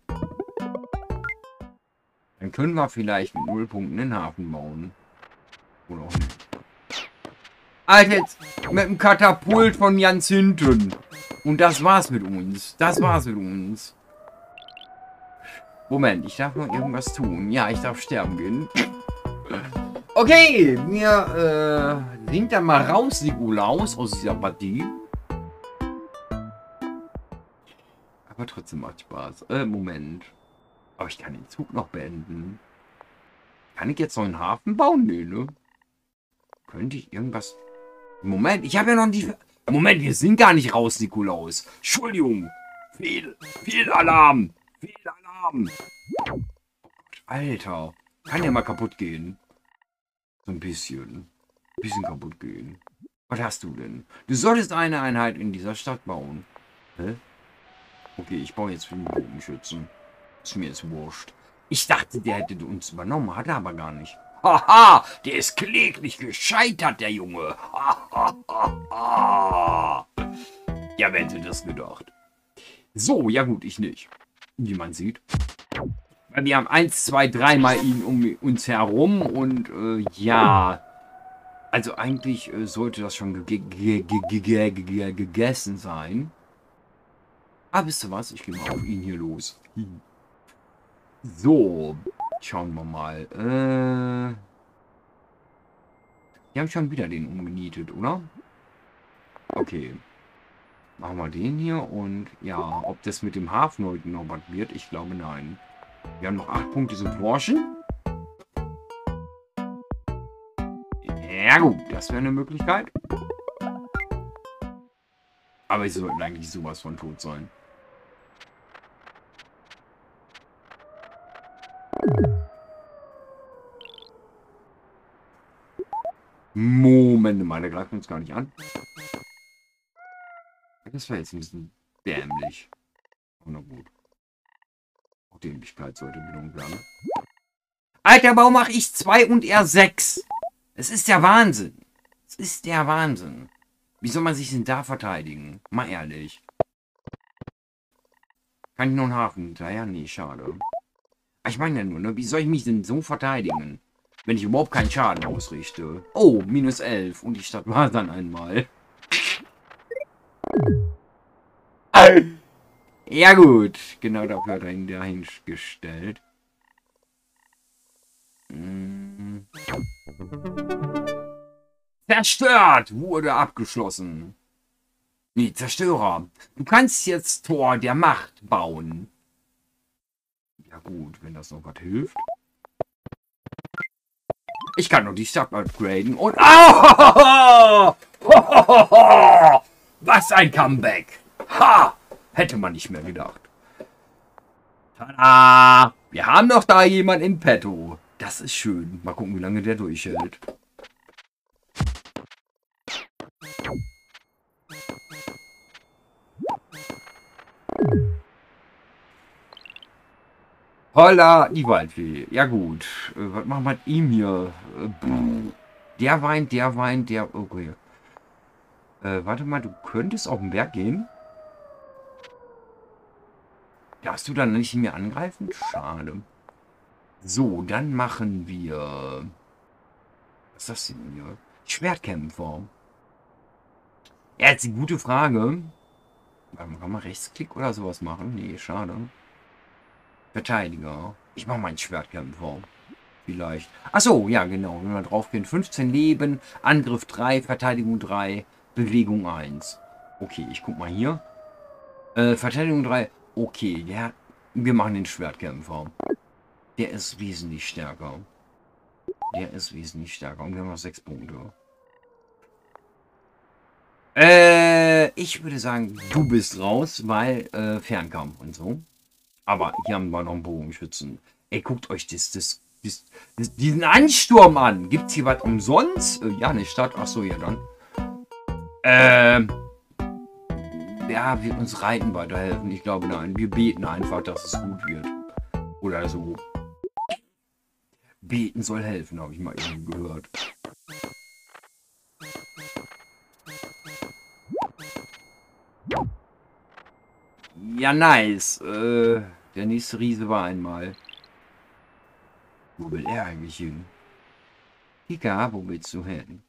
Dann können wir vielleicht mit Nullpunkten einen Hafen bauen. Oder auch nicht. Alter, jetzt mit dem Katapult von ganz hinten. Und das war's mit uns. Das war's mit uns. Moment, ich darf noch irgendwas tun. Ja, ich darf sterben gehen. Okay, wir äh, sind dann mal raus, Nikolaus, aus dieser Partie. Aber trotzdem macht Spaß. Äh, Moment. Aber ich kann den Zug noch beenden. Kann ich jetzt noch einen Hafen bauen? Nee, ne? Könnte ich irgendwas... Moment, ich habe ja noch die... Moment, wir sind gar nicht raus, Nikolaus. Entschuldigung. Fehl... Fehlalarm. Fehlalarm. Alter. Kann ja mal kaputt gehen. So ein bisschen. Ein bisschen kaputt gehen. Was hast du denn? Du solltest eine Einheit in dieser Stadt bauen. Hä? Okay, ich baue jetzt für den Bogenschützen. Ist mir jetzt wurscht. Ich dachte, der hätte uns übernommen. Hat er aber gar nicht. Haha, der ist kläglich gescheitert, der Junge. Ja, wer hätte das gedacht? So, ja gut, ich nicht. Wie man sieht. Weil wir haben eins, zwei, dreimal ihn um uns herum und äh, ja. Also eigentlich äh, sollte das schon ge ge ge ge ge gegessen sein. Aber wisst ihr was? Ich gehe mal auf ihn hier los. So, schauen wir mal. Äh, die haben schon wieder den umgenietet, oder? Okay. Machen wir den hier und ja, ob das mit dem Hafen heute noch was wird, ich glaube nein. Wir haben noch acht Punkte zu forschen. Ja gut, das wäre eine Möglichkeit. Aber sie sollten eigentlich sowas von tot sein. Moment mal, der greift uns gar nicht an. Das war jetzt ein bisschen dämlich. Oh, na gut. Auch Dämlichkeit sollte belohnt werden. Alter, warum mache ich zwei und er sechs? Es ist der Wahnsinn. Es ist der Wahnsinn. Wie soll man sich denn da verteidigen? Mal ehrlich. Kann ich noch einen Hafen hinterher? Nee, schade. Ich meine ja nur, ne? Wie soll ich mich denn so verteidigen? Wenn ich überhaupt keinen Schaden ausrichte. Oh, minus elf. Und die Stadt war dann einmal. Ja gut. Genau dafür hat er ihn dahingestellt. Hm. Zerstört! Wurde abgeschlossen. Nee, Zerstörer. Du kannst jetzt Tor der Macht bauen. Ja gut, wenn das noch was hilft. Ich kann noch die Stadt upgraden und... Oh! Was ein Comeback! Ha! Hätte man nicht mehr gedacht. Tada! Wir haben doch da jemand in petto. Das ist schön. Mal gucken, wie lange der durchhält. Holla, die Waldfee. Ja gut. Äh, was machen wir mit ihm hier? Äh, der weint, der weint, der... Okay. Äh, warte mal, du könntest auf den Berg gehen. Darfst du dann nicht mehr angreifen? Schade. So, dann machen wir... Was ist das denn hier? Schwertkämpfer. Ja, jetzt die gute Frage. Kann man Rechtsklick oder sowas machen? Nee, schade. Verteidiger. Ich mache meinen Schwertkämpfer. Vielleicht. Achso, ja genau. Wenn wir drauf gehen. fünfzehn Leben, Angriff drei, Verteidigung drei, Bewegung eins. Okay, ich guck mal hier. Äh, Verteidigung drei. Okay, der, wir machen den Schwertkämpfer. Der ist wesentlich stärker. Der ist wesentlich stärker. Und wir haben noch sechs Punkte. Äh, ich würde sagen, du bist raus, weil äh, Fernkampf und so. Aber hier haben wir noch einen Bogenschützen. Ey, guckt euch das, das, das, das diesen Ansturm an. Gibt's hier was umsonst? Äh, ja, eine Stadt. Achso, ja dann. Ähm. Ja, wird uns Reiten weiterhelfen. Ich glaube, nein. Wir beten einfach, dass es gut wird. Oder so. Beten soll helfen, habe ich mal irgendwie gehört. Ja, nice. Äh, der nächste Riese war einmal. Wo will er eigentlich hin? Kika, wo willst du hin?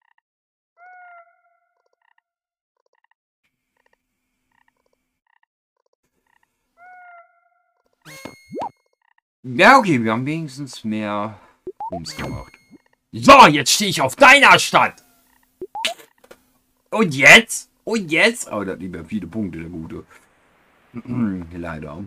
Ja, okay, wir haben wenigstens mehr Rums gemacht. So, jetzt stehe ich auf deiner Stadt. Und jetzt? Und jetzt? Oh, das hat nicht mehr viele Punkte, der Gute. Leider.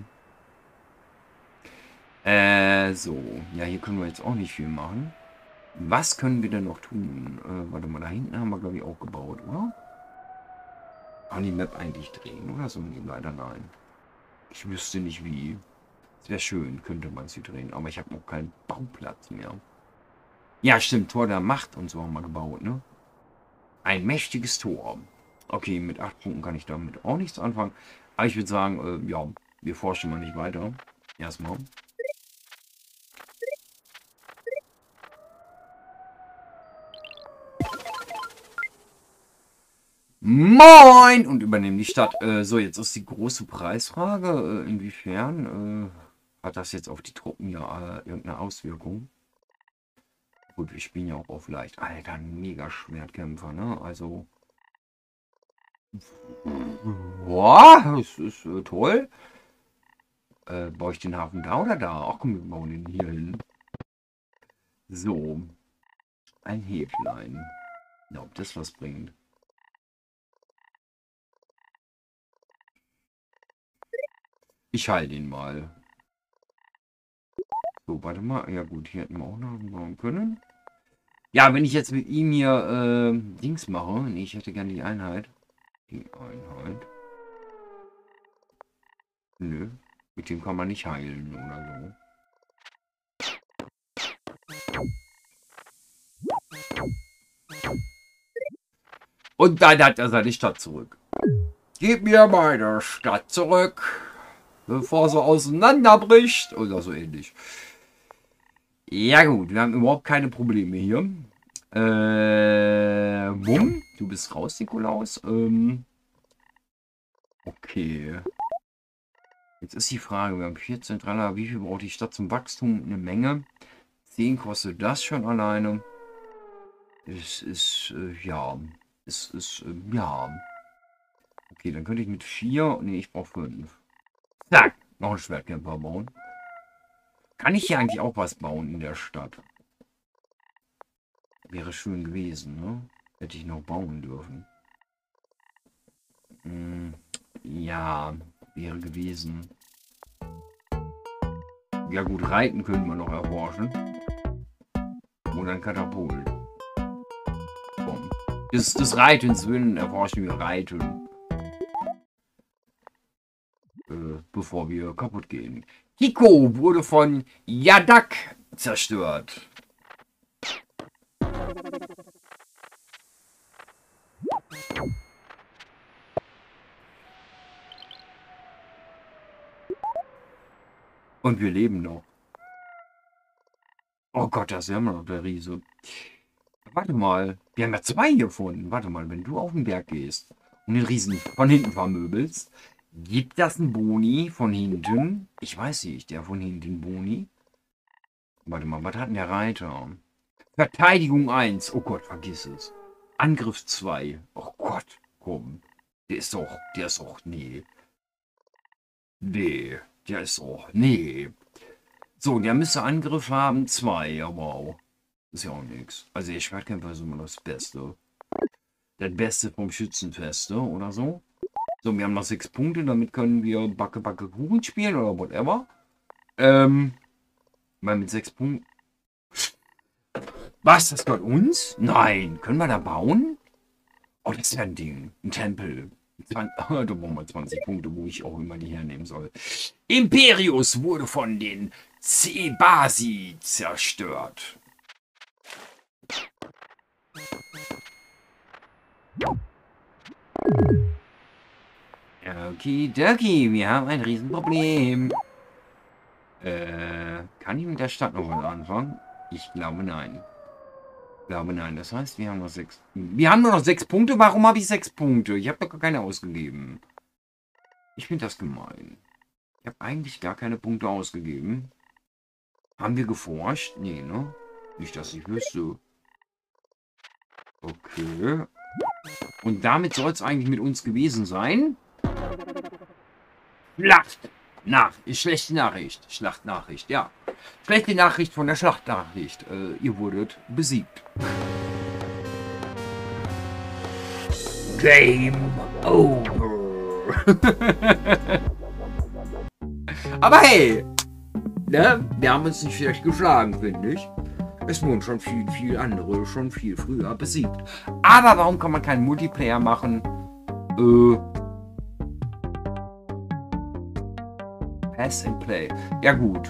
Äh, so. Ja, hier können wir jetzt auch nicht viel machen. Was können wir denn noch tun? Äh, warte mal, da hinten haben wir, glaube ich, auch gebaut, oder? Kann die Map eigentlich drehen, oder so? Nee, leider nein. Ich wüsste nicht wie. Es wäre schön, könnte man sie drehen, aber ich habe noch keinen Bauplatz mehr. Ja, stimmt, Tor der Macht und so haben wir gebaut, ne? Ein mächtiges Tor. Okay, mit acht Punkten kann ich damit auch nichts anfangen. Aber ich würde sagen, äh, ja, wir forschen mal nicht weiter. Erstmal. Moin! Und übernehmen die Stadt. Äh, so, jetzt ist die große Preisfrage. Äh, inwiefern äh, hat das jetzt auf die Truppen ja äh, irgendeine Auswirkung? Gut, wir spielen ja auch auf leicht. Alter, ein mega Schwertkämpfer, ne? Also. Boah, das ist äh, toll. Äh, baue ich den Hafen da oder da? Ach komm, wir bauen den hier hin. So. Ein Häflein. Ja, ob das was bringt. Ich halte ihn mal. So, warte mal. Ja gut, hier hätten wir auch noch bauen können. Ja, wenn ich jetzt mit ihm hier äh, Dings mache. Nee, ich hätte gerne die Einheit. Die Einheit. Nö. Mit dem kann man nicht heilen oder so. Und dann hat er seine Stadt zurück. Gib mir meine Stadt zurück, bevor sie auseinanderbricht. Oder so ähnlich. Ja gut, wir haben überhaupt keine Probleme hier. Äh, bumm. Du bist raus, Nikolaus. Ähm, okay. Jetzt ist die Frage, wir haben vierzehn Dollar. Wie viel braucht die Stadt zum Wachstum? Eine Menge. zehn kostet das schon alleine. Es ist, äh, ja. Es ist, äh, ja. Okay, dann könnte ich mit vier. Ne, ich brauche fünf. Zack, noch ein Schwertkämpfer bauen. Kann ich hier eigentlich auch was bauen in der Stadt? Wäre schön gewesen, ne? Hätte ich noch bauen dürfen. Hm, ja, wäre gewesen. Ja gut, Reiten können wir noch erforschen. Oder ein Katapult. Komm. Des, des Reitens willen erforschen wir Reiten. Äh, bevor wir kaputt gehen. Kiko wurde von Yadak zerstört. Und wir leben noch. Oh Gott, das ist ja immer noch der Riese. Warte mal, wir haben ja zwei gefunden. Warte mal, wenn du auf den Berg gehst und den Riesen von hinten vermöbelst, gibt das einen Boni von hinten? Ich weiß nicht, der von hinten Boni. Warte mal, was hat denn der Reiter? Verteidigung eins. Oh Gott, vergiss es. Angriff zwei. Oh Gott, komm. Der ist doch, der ist doch, nee. Nee, der ist doch, nee. So, der müsste Angriff haben, zwei, ja wow. Ist ja auch nichts. Also der Schwertkämpfer ist immer das Beste. Das Beste vom Schützenfeste oder so. So, wir haben noch sechs Punkte, damit können wir Backe, Backe, Kuchen spielen oder whatever. Ähm, weil mit sechs Punkten... Was, das gehört uns? Nein, können wir da bauen? Oh, das ist ja ein Ding, ein Tempel. zwanzig, da brauchen wir zwanzig Punkte, wo ich auch immer die hernehmen soll. Imperius wurde von den Cebasi zerstört. Okidoki, wir haben ein Riesenproblem. Äh, kann ich mit der Stadt noch was anfangen? Ich glaube nein. Ich glaube nein. Das heißt, wir haben noch sechs. Wir haben nur noch sechs Punkte. Warum habe ich sechs Punkte? Ich habe doch gar keine ausgegeben. Ich finde das gemein. Ich habe eigentlich gar keine Punkte ausgegeben. Haben wir geforscht? Nee, ne? Nicht, dass ich wüsste. Okay. Und damit soll es eigentlich mit uns gewesen sein. Schlacht! Nach, schlechte Nachricht. Schlachtnachricht, ja. Schlechte Nachricht von der Schlachtnachricht. Äh, ihr wurdet besiegt. Game over. Aber hey, ne? Wir haben uns nicht schlecht geschlagen, finde ich. Es wurden schon viel, viel andere schon viel früher besiegt. Aber warum kann man keinen Multiplayer machen? Äh... Pass and Play. Ja gut.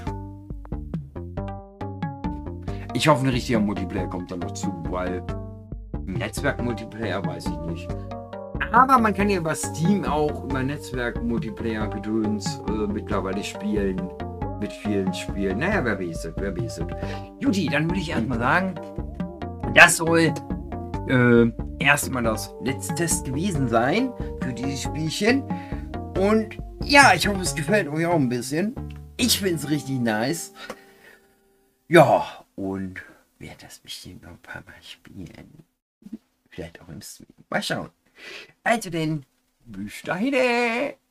Ich hoffe, ein richtiger Multiplayer kommt dann noch zu, weil Netzwerk-Multiplayer weiß ich nicht. Aber man kann ja über Steam auch über Netzwerk-Multiplayer-Gedöns äh, mittlerweile spielen. Mit vielen Spielen. Naja, wer weiß es, wer weiß es. Juti, dann würde ich erstmal sagen, das soll äh, erstmal das letzte Test gewesen sein für dieses Spielchen. Und ja, ich hoffe, es gefällt euch auch ein bisschen. Ich finde es richtig nice. Ja, und werde das bestimmt noch ein paar Mal spielen. Vielleicht auch im Stream. Mal schauen. Also denn, bis dahin.